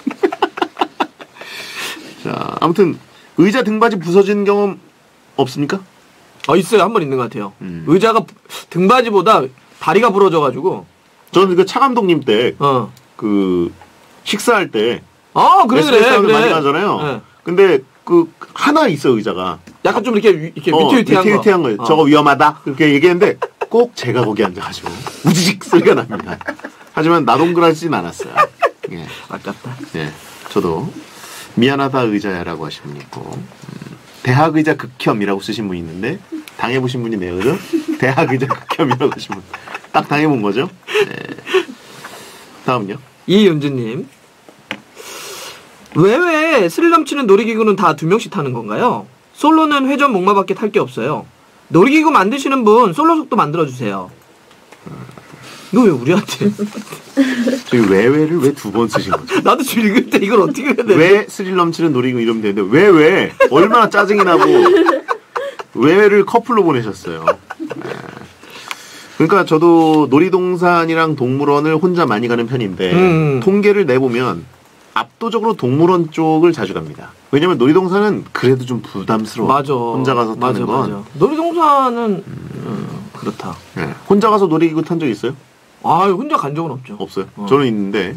자, 아무튼 의자 등받이 부서지는 경험 없습니까? 있어요. 한 번 있는 것 같아요. 의자가 등받이보다 다리가 부러져가지고. 저는 그 차 감독님 때 그 식사할 때 그래. 많이 가잖아요. 네. 근데 그 하나 있어 의자가 약간 좀 이렇게 위태위태한 거예요. 저거 위험하다 그렇게 얘기했는데 꼭 제가 거기 앉아가지고 우지직 소리가 납니다. 하지만 나동그라지진 않았어요. 예. 아깝다. 예, 저도 미안하다 의자야라고 하신 분 있고 대학 의자 극혐이라고 쓰신 분이 있는데 당해보신 분이네요, 그죠? 대학 의자 극혐이라고 하신 분 딱 당해본 거죠. 네. 다음요. 이윤주님. 왜 스릴 넘치는 놀이기구는 다 2명씩 타는 건가요? 솔로는 회전 목마밖에 탈 게 없어요. 놀이기구 만드시는 분 솔로 속도 만들어주세요. 이거 왜 우리한테? 저희 왜를 왜 2번 쓰신 거죠? 나도 지금 읽을 때 이걸 어떻게 해야 돼? 왜 스릴 넘치는 놀이기구 이러면 되는데 왜 얼마나 짜증이 나고 왜를 커플로 보내셨어요. 네. 그러니까 저도 놀이동산이랑 동물원을 혼자 많이 가는 편인데 통계를 내보면 압도적으로 동물원 쪽을 자주 갑니다. 왜냐면 놀이동산은 그래도 좀 부담스러워. 맞아. 혼자 가서 타는 건. 맞아. 놀이동산은 그렇다. 네. 혼자 가서 놀이기구 탄 적 있어요? 혼자 간 적은 없죠. 없어요. 저는 있는데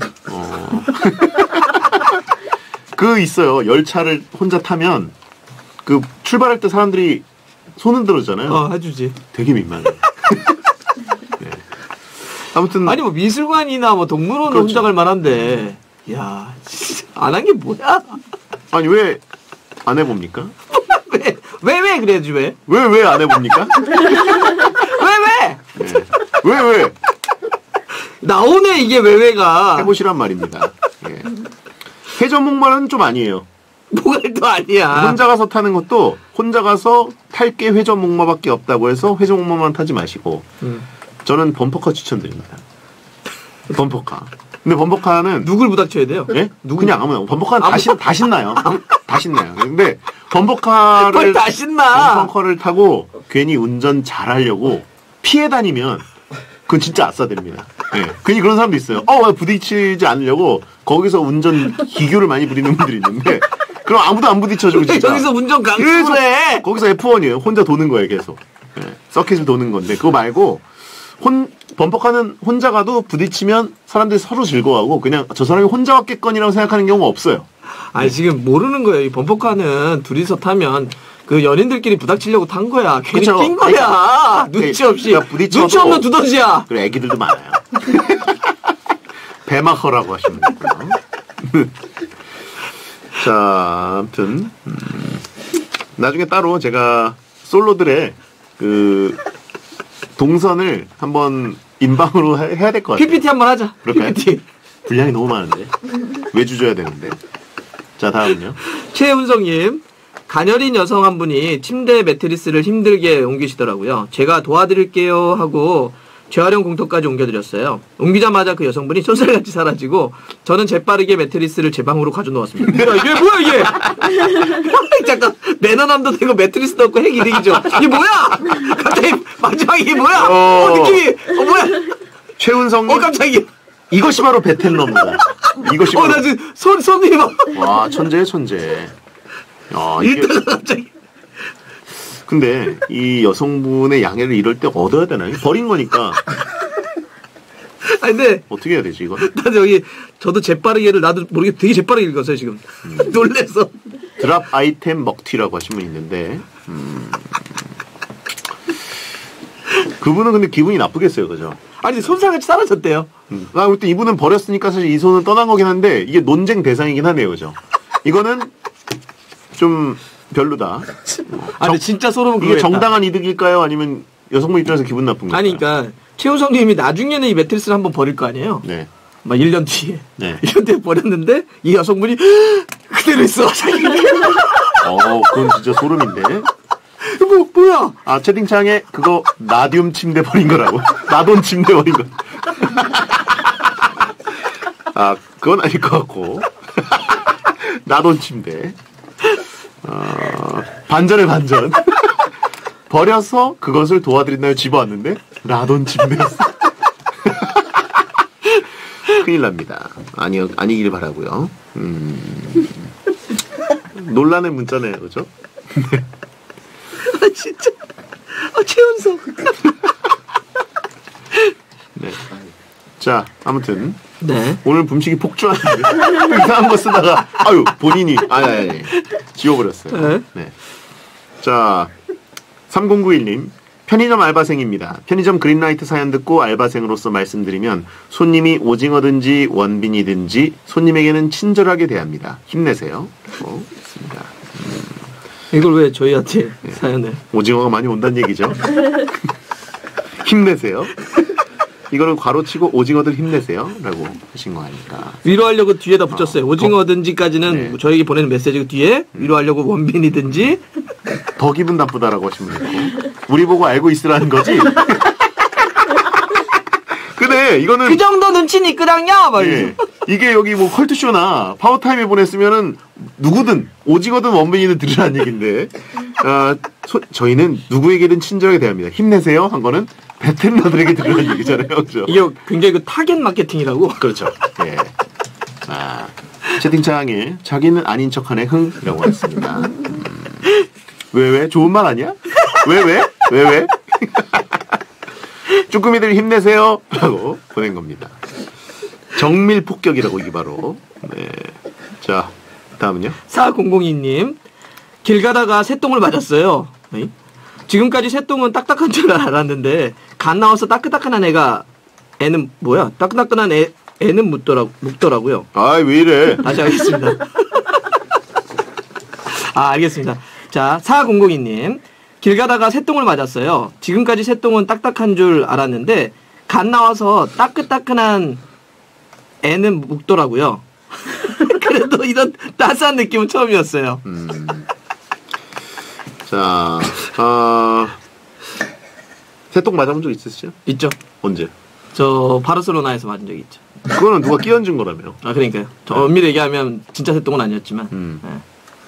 그 있어요. 열차를 혼자 타면 그 출발할 때 사람들이 손 흔들었잖아요. 해주지. 되게 민망해. 네. 아무튼 아니 뭐 미술관이나 뭐 동물원은 그렇죠. 혼자 갈 만한데. 야, 안 한 게 뭐야? 아니 왜 안 해봅니까? 왜 그래야지 왜? 왜 안 해봅니까? 왜? 네. 왜? 나오네 이게 왜가. 해보시란 말입니다. 예. 회전목마는 좀 아니에요. 뭐가 또 아니야. 혼자 가서 타는 것도 혼자 가서 탈 게 회전목마밖에 없다고 해서 회전목마만 타지 마시고 저는 범퍼카 추천드립니다. 범퍼카. 근데 범퍼카는 누굴 부닥쳐야 돼요? 예? 그냥 아무나. 범퍼카는 다 신나요. 다 신나요. 근데 범퍼카를 다 신나. 범퍼카를 타고 괜히 운전 잘하려고 피해 다니면 그건 진짜 아싸됩니다. 예. 괜히 그런 사람도 있어요. 부딪히지 않으려고 거기서 운전 기교를 많이 부리는 분들이 있는데 그럼 아무도 안 부딪혀주고 진짜. 여기서 운전 강수를 해. 거기서 F1이에요. 혼자 도는 거예요, 계속. 예. 서킷을 도는 건데 그거 말고 범퍼카는 혼자 가도 부딪히면 사람들이 서로 즐거워하고 그냥 저 사람이 혼자 왔겠거니라고 생각하는 경우가 없어요. 아니 지금 모르는 거예요. 이 범퍼카는 둘이서 타면 그 연인들끼리 부닥치려고 탄 거야. 괜히 그쵸? 낀 거야. 눈치 없이. 그러니까 부딪혀도 눈치 없는 두더지야. 그래 애기들도 많아요. 배마커라고 하시면 되고요. 자, 아무튼 나중에 따로 제가 솔로들의 그 동선을 한번 인방으로 해야 될 것 같아요. PPT 한번 하자. 그럴까요? PPT. 분량이 너무 많은데 외주 줘야 되는데. 자, 다음은요. 최훈성님. 가녀린 여성 한 분이 침대 매트리스를 힘들게 옮기시더라고요. 제가 도와드릴게요 하고 재활용 공터까지 옮겨드렸어요. 옮기자마자 그 여성분이 쏜살같이 사라지고 저는 재빠르게 매트리스를 제 방으로 가져놓았습니다. 뭐야 이게? 잠깐 매너남도 되고 매트리스도 없고 핵 이득이죠. 이게 뭐야? 갑자기 마지막에 이게 뭐야? 느낌이 뭐야? 최훈성님. 깜짝이야. 이것이 바로 베텔럼입니다. 이것이 바로. 나 지금 손이 막. 와, 천재예 천재. 이게 이따가 갑자기. 근데 이 여성분의 양해를 이럴 때 얻어야 되나요? 버린 거니까 아 근데 어떻게 해야 되지 이건? 나 여기 저도 재빠르게를 나도 모르게 되게 재빠르게 읽었어요 지금. 놀래서. 드랍 아이템 먹튀라고 하신 분 있는데 그분은 근데 기분이 나쁘겠어요, 그죠? 아니 손상같이 사라졌대요. 아, 그때 이분은 버렸으니까 사실 이 손은 떠난 거긴 한데 이게 논쟁 대상이긴 하네요, 그죠? 이거는 좀 별로다. 아 근데 진짜 소름은 이게 그거였다. 정당한 이득일까요? 아니면 여성분 입장에서 기분 나쁜가요? 아니 그러니까 최우성님이 나중에는 이 매트리스를 한번 버릴 거 아니에요. 네. 막 1년 뒤에. 네. 1년 뒤에 버렸는데 이 여성분이 그대로 있어. 그건 진짜 소름인데. 뭐야? 아, 채팅창에 그거 나듐 침대 버린 거라고. 나돈 침대 버린 거. 아, 그건 아닐 것 같고. 나돈 침대. 반전의 반전. 버려서 그것을 도와드린다고 집어왔는데 나돈 침대였어. 큰일 납니다. 아니길 바라고요. 논란의 문자네요, 그죠? 아 진짜. 아 최연석. 네. 자, 아무튼 네. 오늘 붐식이 폭주하는데 이상한 거 쓰다가 본인이 아니 지워버렸어요. 네. 네. 자, 3091님 편의점 알바생입니다. 편의점 그린라이트 사연 듣고 알바생으로서 말씀드리면 손님이 오징어든지 원빈이든지 손님에게는 친절하게 대합니다. 힘내세요. 있습니다. 이걸 왜 저희한테 사연을? 오징어가 많이 온다는 얘기죠. 힘내세요. 이거는 괄호치고 오징어들 힘내세요 라고 하신 거 아닐까. 위로하려고 뒤에다 붙였어요. 오징어든지까지는 네. 저에게 보내는 메시지 뒤에 위로하려고 원빈이든지. 더 기분 나쁘다라고 하신 분 있고 우리 보고 알고 있으라는 거지. 근데 이거는 그 정도 눈치는 있거든요. 막 이러면서. 예, 이게 여기 뭐 컬투쇼나 파워타임에 보냈으면은 누구든 오징어든 원빈이든 들으라는 얘기인데 저희는 누구에게든 친절하게 대합니다. 힘내세요 한 거는 베테랑들에게 들으라는 얘기잖아요. 그렇죠? 이게 굉장히 그 타겟 마케팅이라고. 그렇죠. 예. 채팅창에 자기는 아닌 척하네 흥이라고 했습니다. 왜? 좋은 말 아니야? 왜? 쭈꾸미들 힘내세요 라고 보낸 겁니다. 정밀 폭격이라고 이게 바로. 네. 자, 다음은요. 4002님 길 가다가 새똥을 맞았어요. 어이? 지금까지 새똥은 딱딱한 줄 알았는데 간 나와서 따끈따끈한 애는 뭐야? 따끈따끈한 애는 묵더라고요. 왜 이래? 다시 하겠습니다. 알겠습니다. 자, 4002님 길 가다가 새똥을 맞았어요. 지금까지 새똥은 딱딱한 줄 알았는데 간 나와서 따끈따끈한 애는 묵더라고요. 그래도 이런 따스한 느낌은 처음이었어요. 자, 새똥 맞아본 적 있으시죠? 있죠? 언제? 저 바르셀로나에서 맞은 적이 있죠. 그거는 누가 끼얹은 거라며. 그러니까요. 저 엄밀히 얘기하면 진짜 새똥은 아니었지만 네.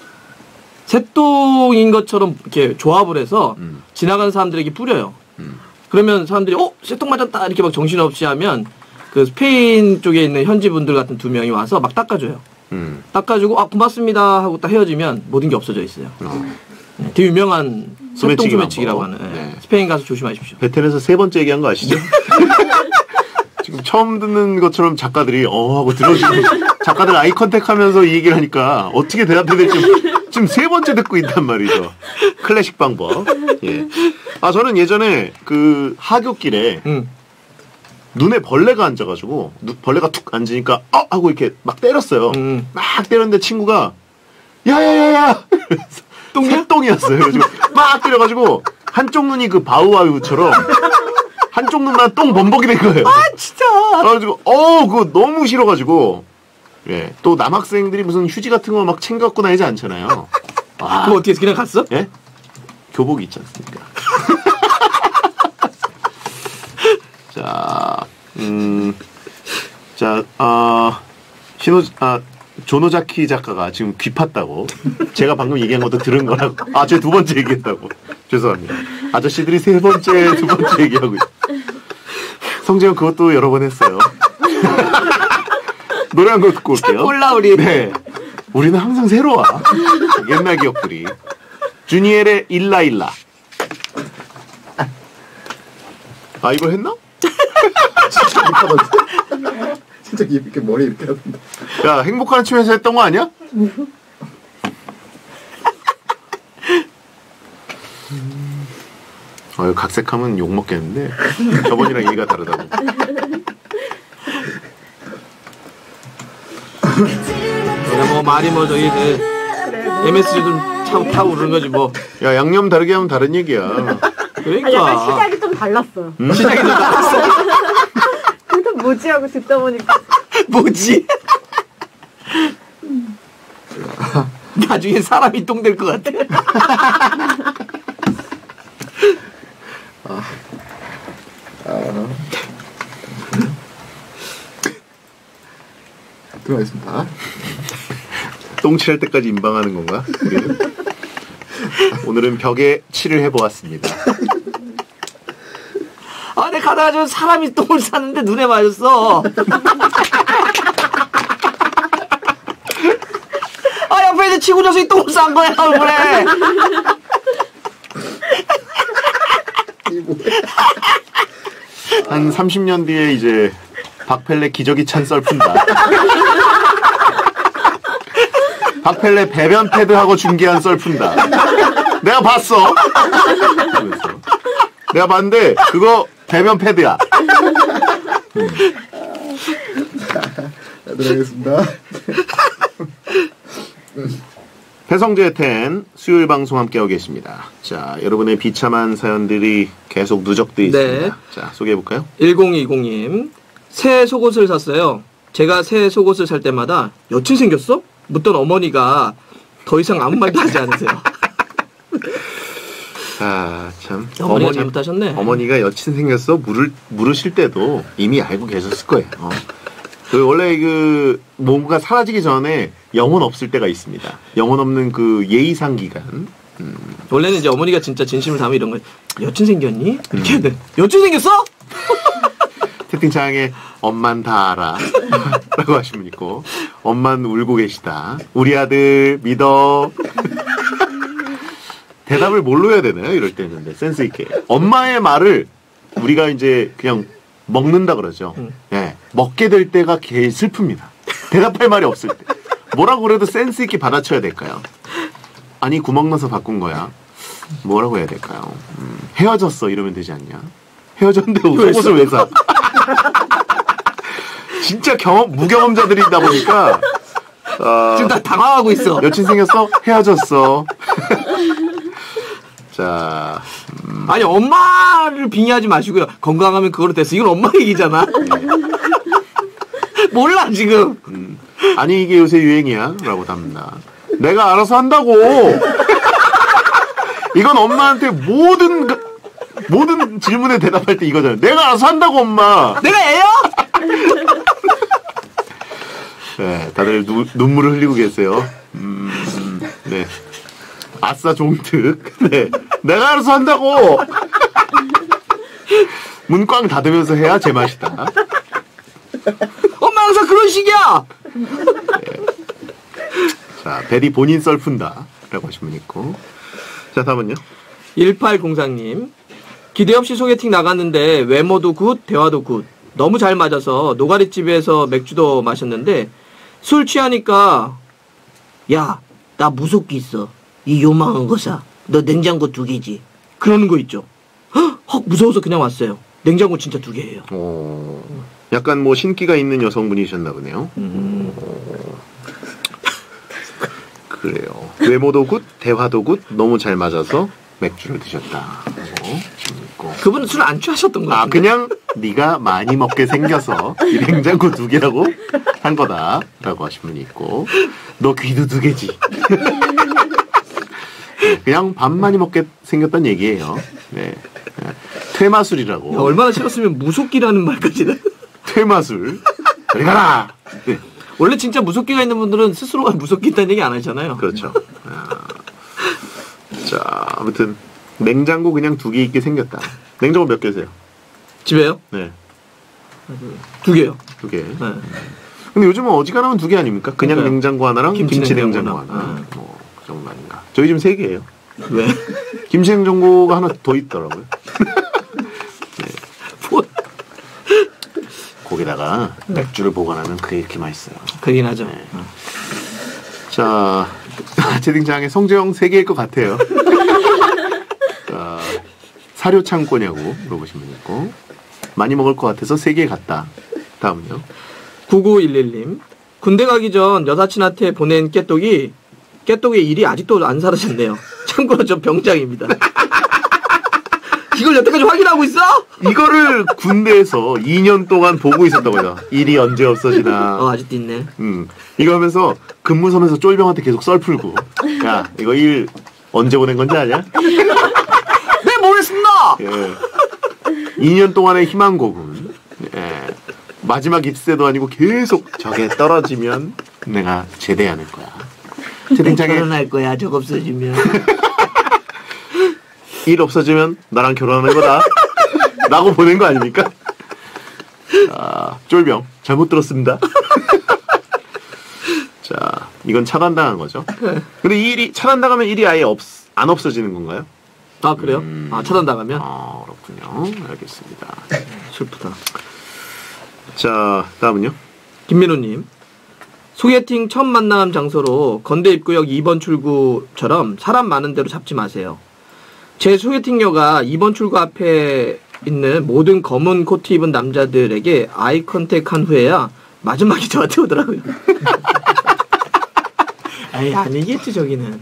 새똥인 것처럼 이렇게 조합을 해서 지나가는 사람들에게 뿌려요. 그러면 사람들이 새똥 맞았다 이렇게 막 정신없이 하면 그 스페인 쪽에 있는 현지 분들 같은 2명이 와서 막 닦아줘요. 닦아주고 고맙습니다 하고 딱 헤어지면 모든 게 없어져 있어요. 네, 되게 유명한 새똥 소매치기라고 하는. 네. 스페인 가서 조심하십시오. 베텐에서 3번째 얘기한 거 아시죠? 지금 처음 듣는 것처럼 작가들이 하고 들어주고 작가들 아이 컨택하면서 이 얘기를 하니까 어떻게 대답해야 될지 지금 3번째 듣고 있단 말이죠. 클래식 방법. 예. 저는 예전에 그 하굣길에 눈에 벌레가 앉아가지고 벌레가 툭 앉으니까 하고 이렇게 막 때렸어요. 막 때렸는데 친구가 야야야야 새똥이었어요. 그래가지고 막 때려가지고 한쪽 눈이 그 바우아유처럼 한쪽 눈만 똥 범벅이 된 거예요. 진짜. 그래가지고 그거 너무 싫어가지고 예, 또 남학생들이 무슨 휴지 같은 거 막 챙겨 갖고 다니지 않잖아요. 그럼 어떻게 해서 그냥 갔어? 예? 교복이 있지 않습니까? 조노자키 작가가 지금 귀 팠다고. 제가 방금 얘기한 것도 들은 거라고. 제가 2번째 얘기했다고. 죄송합니다. 아저씨들이 3번째, 2번째 얘기하고 있어요. 성재형 그것도 여러 번 했어요. 노래 한 곡 듣고 올게요. 몰라 우리. 네. 우리는 항상 새로워. 옛날 기억들이. 주니엘의 일라일라. 아 이걸 했나? 진짜 못하던데. 진짜 이렇게 머리 이렇게 하던데. 야 행복한 춤에서 했던 거 아니야? 각색하면 욕 먹겠는데 저번이랑 얘기가 다르다고. 뭐 말이 뭐 저기 MSG 좀 타고 그러는 거지 뭐. 야 양념 다르게 하면 다른 얘기야. 그러니까. 약간 시작이 좀 달랐어요. 시작이 좀 달랐어. 근데 뭐지 하고 듣다 보니까 뭐지? 나중에 사람이 똥 될 것 같아. 들어가겠습니다. 똥칠할 때까지 임방하는 건가? 오늘은 벽에 칠을 해보았습니다. 아, 내가 가다가 저 사람이 똥을 쌌는데 눈에 맞았어. 아, 옆에 있는 치고 녀석이 똥을 싼 거야, 얼굴에. 한 30년 뒤에 이제 박펠레 기저귀 찬 썰 푼다. 박펠레 배변 패드하고 중계한 썰 푼다. 내가 봤어. 그래서. 내가 봤는데 그거 배변 패드야. 자, 들어가겠습니다. 배성재 10 수요일 방송 함께하고 계십니다. 자, 여러분의 비참한 사연들이 계속 누적돼 있습니다. 네. 자, 소개해볼까요? 1020님. 새 속옷을 샀어요. 제가 새 속옷을 살 때마다 여친 생겼어? 묻던 어머니가 더 이상 아무 말도 하지 않으세요. 아, 참. 어머니가 잘못하셨네. 어머니가 여친 생겼어? 물으실 때도 이미 알고 계셨을 거예요. 원래 뭔가 사라지기 전에 영혼 없을 때가 있습니다. 영혼 없는 그 예의상 기간. 원래는 이제 어머니가 진짜 진심을 담아 이런 거 여친 생겼니? 이렇게 해야 돼. 여친 생겼어? 채팅창에 엄만 다 알아 라고 하신 분 있고 엄만 울고 계시다. 우리 아들 믿어. 대답을 뭘로 해야 되나요? 이럴 때는 센스 있게 엄마의 말을 우리가 이제 그냥 먹는다 그러죠. 네, 먹게 될 때가 제일 슬픕니다. 대답할 말이 없을 때 뭐라고 그래도 센스 있게 받아쳐야 될까요? 아니 구멍 나서 바꾼 거야. 뭐라고 해야 될까요? 헤어졌어 이러면 되지 않냐? 헤어졌는데 속옷을 왜 사? 진짜 무경험자들이다 보니까 지금 다 당황하고 있어. 여친 생겼어? 헤어졌어. 자, 아니 엄마를 빙의하지 마시고요. 건강하면 그거로 됐어. 이건 엄마 얘기잖아. 몰라 지금. 아니 이게 요새 유행이야 라고 답니다. 내가 알아서 한다고. 이건 엄마한테 모든 질문에 대답할 때 이거잖아요. 내가 알아서 한다고 엄마. 내가 애야? 네, 다들 눈물을 흘리고 계세요. 네. 아싸 종특. 네. 내가 알아서 한다고. 문 꽝 닫으면서 해야 제맛이다. 엄마 항상 그런 식이야. 네. 자, 베리 본인 썰 푼다 라고 하신 분 있고. 자, 다음은요. 1804님. 기대 없이 소개팅 나갔는데 외모도 굿, 대화도 굿. 너무 잘 맞아서 노가리집에서 맥주도 마셨는데 술 취하니까 야, 나 무섭게 있어. 이 요망한 거 사. 너 냉장고 2개지. 그러는 거 있죠. 헉, 무서워서 그냥 왔어요. 냉장고 진짜 2개예요. 약간 뭐 신기가 있는 여성분이셨나 보네요. 그래요. 외모도 굿, 대화도 굿, 너무 잘 맞아서 맥주를 드셨다. 그분은 술 안 취하셨던 거 같은데. 그냥 네가 많이 먹게 생겨서 이 냉장고 2개라고 한 거다라고 하신 분이 있고 너 귀도 2개지. 그냥 밥 많이 먹게 생겼단 얘기예요. 네. 퇴마술이라고. 야, 얼마나 싫었으면 무속기라는 말까지. 퇴마술. 저리 가라. 네. 원래 진짜 무속기가 있는 분들은 스스로가 무속기 있다는 얘기 안 하잖아요. 그렇죠. 자, 아무튼 냉장고 그냥 2개 있게 생겼다. 냉장고 몇 개세요? 집에요? 네. 2개요. 2개. 네. 근데 요즘은 어지간하면 2개 아닙니까? 그냥 그러니까요. 냉장고 하나랑 김치 냉장고 냉장고나. 하나. 그 정도 아닌가. 저희 집은 3개예요. 왜? 김치 냉장고가 하나 더 있더라고요. 네. 거기다가 맥주를 보관하면 그게 이렇게 맛있어요. 그긴 하죠. 네. 자, 채팅창에 성재형 3개일 것 같아요. 자, 사료 창고냐고 물어보신 분 있고, 많이 먹을 것 같아서 3개 같다. 다음은요. 9911님. 군대 가기 전 여사친한테 보낸 깨똑의 일이 아직도 안 사라졌네요. 참고로 저 병장입니다. 이걸 여태까지 확인하고 있어? 이거를 군대에서 2년 동안 보고 있었다고요. 일이 언제 없어지나. 아직도 있네. 이거 하면서 근무섬에서 쫄병한테 계속 썰 풀고. 야, 이거 일 언제 보낸 건지 아냐? 네, 모르겠습니다! 예. 2년 동안의 희망고문. 예. 마지막 입세도 아니고 계속 저게 떨어지면 내가 제대하는 거야. 채팅창에 결혼할 거야, 저거 없어지면. 일 없어지면 나랑 결혼하는 거다. 라고 보낸 거 아닙니까? 자, 쫄병. 잘못 들었습니다. 자, 이건 차단당한 거죠. 근데 이 일이, 차단당하면 일이 아예 안 없어지는 건가요? 아, 그래요? 차단당하면? 아, 그렇군요. 알겠습니다. 슬프다. 자, 다음은요? 김민호님. 소개팅 첫 만남 장소로 건대 입구역 2번 출구처럼 사람 많은 데로 잡지 마세요. 제 소개팅녀가 2번 출구 앞에 있는 모든 검은 코트 입은 남자들에게 아이 컨택한 후에야 마지막에 저한테 오더라고요. 에이, 아니겠지, 저기는.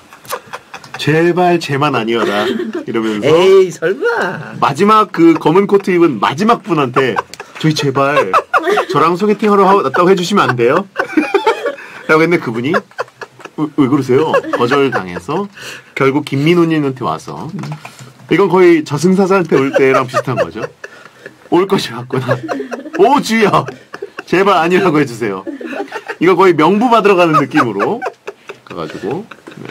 제발 쟤만 아니어라. 이러면서. 에이, 설마. 마지막 그 검은 코트 입은 마지막 분한테 저희 제발 저랑 소개팅하러 왔다고 해주시면 안 돼요? 라고 했는데 그분이 왜 그러세요? 거절당해서 결국 김민호님한테 와서 이건 거의 저승사자한테 올 때랑 비슷한 거죠. 올 것이 왔구나. 오 주여 제발 아니라고 해주세요. 이거 거의 명부 받으러 가는 느낌으로 가가지고 네.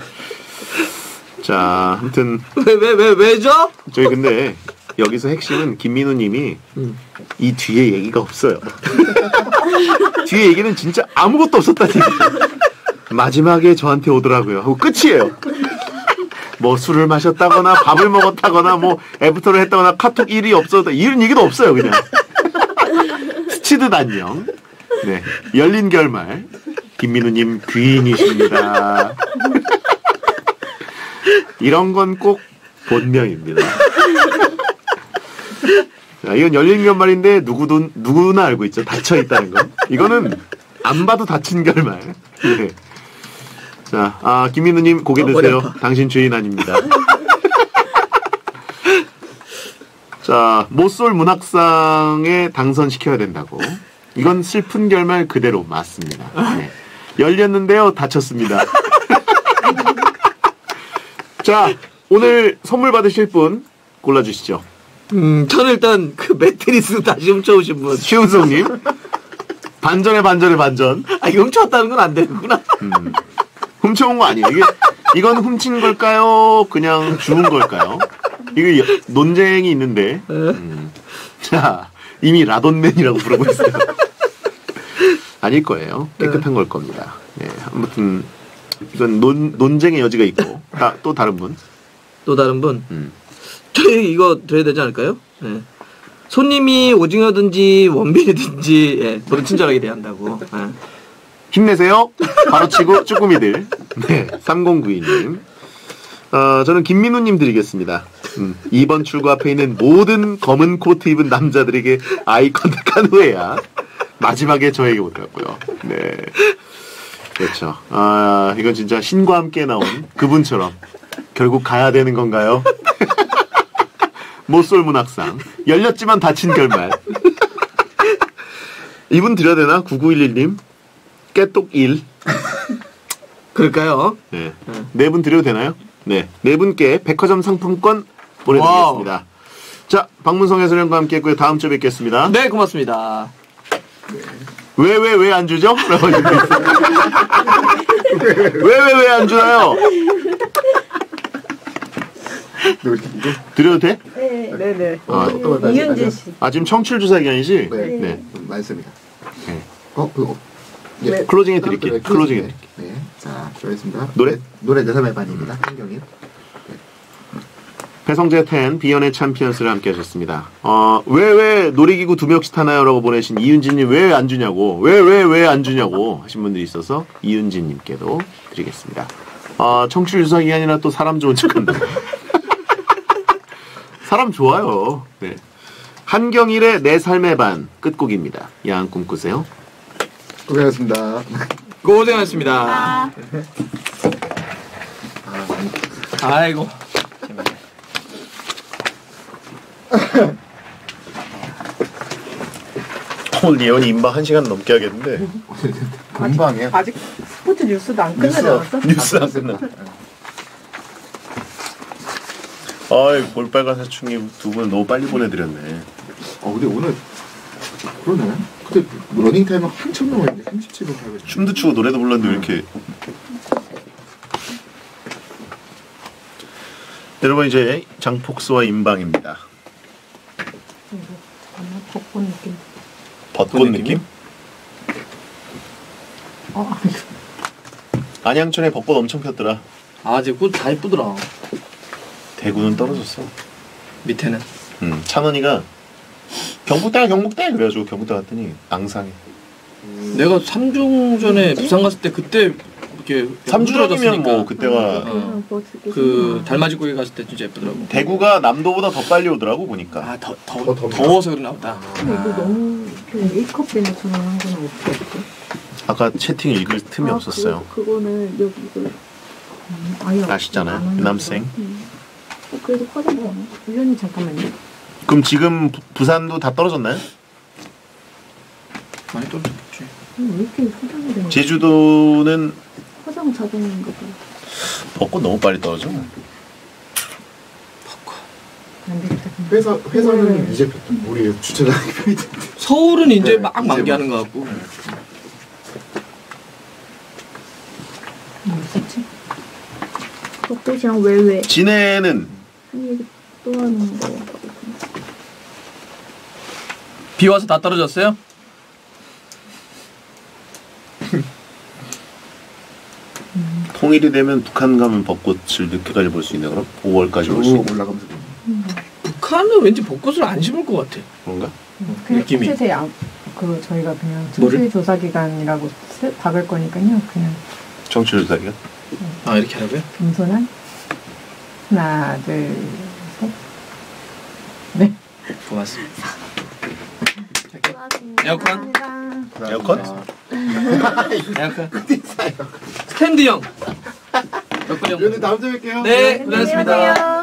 자 아무튼 왜죠? 저희 근데 여기서 핵심은 김민호님이 이 뒤에 얘기가 없어요. 뒤에 얘기는 진짜 아무것도 없었다니. 마지막에 저한테 오더라고요. 하고 끝이에요. 뭐 술을 마셨다거나 밥을 먹었다거나 뭐 애프터를 했다거나 카톡 일이 없었다 이런 얘기도 없어요. 그냥 스치듯 안녕. 네, 열린 결말 김민우님 귀인이십니다. 이런 건 꼭 본명입니다. 자, 이건 열린 결말인데 누구나 알고 있죠. 닫혀 있다는 거. 이거는 안 봐도 닫힌 결말. 네. 자, 김민우님 고개 드세요. 당신 주인 아닙니다. 자, 모쏠 문학상에 당선시켜야 된다고. 이건 슬픈 결말 그대로 맞습니다. 네. 열렸는데요, 닫혔습니다. 자, 오늘 선물 받으실 분 골라주시죠. 저는 일단 그 매트리스 다시 훔쳐오신 분. 시운성님. 반전에 반전. 아, 이거 훔쳐왔다는 건 안 되는구나. 훔쳐온 거 아니에요. 이건 훔친 걸까요? 그냥 주운 걸까요? 이거 논쟁이 있는데. 자, 이미 라돈맨이라고 부르고 있어요. 아닐 거예요. 깨끗한 걸 겁니다. 네, 아무튼 이건 논쟁의 여지가 있고. 또 다른 분. 또 다른 분. 저희 이거 드려야 되지 않을까요? 네. 손님이 오징어든지 원빈이든지 예, 모두 친절하게 대한다고. 예. 힘내세요. 바로치고 쭈꾸미들. 네, 3092님. 저는 김민우님 드리겠습니다. 2번 출구 앞에 있는 모든 검은 코트 입은 남자들에게 아이 컨택한 후에야 마지막에 저에게 오더라고요. 네. 그렇죠. 이건 진짜 신과 함께 나온 그분처럼 결국 가야 되는 건가요? 모쏠 문학상. 열렸지만 닫힌 결말. 이분 드려야 되나? 9911님. 깨똑 1. 그럴까요? 네. 네 분 드려도 되나요? 네. 네 분께 백화점 상품권 보내드리겠습니다. 와우. 자, 박문성 해설위원과 함께 했고요. 다음 주에 뵙겠습니다. 네, 고맙습니다. 왜 안 주죠? 왜 안 주나요? 드려도 돼? 네네. 이윤진 씨. 지금 청취율 조사 기간이지? 네. 많습니다. 네. 네. 클로징 해드릴게요. 클로징 해드릴게요. 네. 자, 들어가겠습니다. 노래? 노래 내삼의 반입니다. 한경님. 배성재 텐 비연의 챔피언스를 함께 하셨습니다. 왜 놀이기구 2명씩 타나요? 라고 보내신 이윤진님 왜 안 주냐고 왜 안 주냐고 하신 분들이 있어서 이윤진님께도 드리겠습니다. 청취율 유사기 아니라 또 사람 좋은 척한다. 사람 좋아요. 네. 한경일의 내 삶의 반 끝곡입니다. 야한 꿈 꾸세요. 고생하셨습니다. 고생하셨습니다. 아이고. 오늘 예원이 인방 1시간 넘게 하겠는데 금방이에요. 아직 스포츠 뉴스도 안 끝나지 않았어? 뉴스 안 끝나. 아이 볼빨간 사춘기 두 분 너무 빨리 보내드렸네. 근데 오늘 그러네. 근데 러닝 타임은 한참 넘었는데 37분 타고. 춤도 추고 노래도 불렀는데 왜 이렇게. 여러분 이제 장폭스와 인방입니다. 벚꽃 느낌. 벚꽃 느낌? 안양천에 벚꽃 엄청 폈더라. 아, 이제 꽃 다 예쁘더라. 대구는 떨어졌어. 밑에는. 찬원이가 경북대 그래가지고 경북대 갔더니 앙상해. 내가 3중 전에 부산 갔을 때 그때 이렇게 3주전이면 뭐 그때가 그 달맞이고기 갔을 때 진짜 예쁘더라고. 대구가 남도보다 더 빨리 오더라고 보니까. 아, 더워서 그러나 보다. 근데 이거 너무 A컵 데모처럼 한 거는 어떻게 했어? 아까 채팅 읽을 틈이 없었어요. 그거는 여기 이거 아예 아시잖아요. 남생. 그래도 커졌네. 위원님 잠깐만요. 그럼 지금 부산도 다 떨어졌나요? 많이 떨어졌겠지. 왜 이렇게 화장이 되는 거야? 제주도는 화장 자동인가 봐. 벚꽃 너무 빨리 떨어져. 안 되겠다. 회사는 이제 폈다. 우리 주차장에 펴 있는데. 서울은 이제 네, 막 이제 만개하는 것 같고. 뭐였지? 벚꽃이랑 왜? 진해는 이 얘기 또 하는 거. 비 와서 다 떨어졌어요? 통일이 되면 북한 가면 벚꽃을 늦게까지 볼 수 있네. 그럼 5월까지 볼 수 있네. 올라가면서. 북한은 왠지 벚꽃을 안 심을 것 같아. 그런가? 그냥 느낌이. 햇빛에 그 저희가 그냥 뭐를? 청취 조사 기간이라고 박을 거니까요. 그냥 정치를 사기가? 아, 이렇게 하라고요? 겸손한 하나 둘 셋. 네. 고맙습니다. 에어컨? 에어컨? 에어컨? 스탠드형. 몇 분형? 다음 주에 뵐게요. 네, 고생하셨습니다.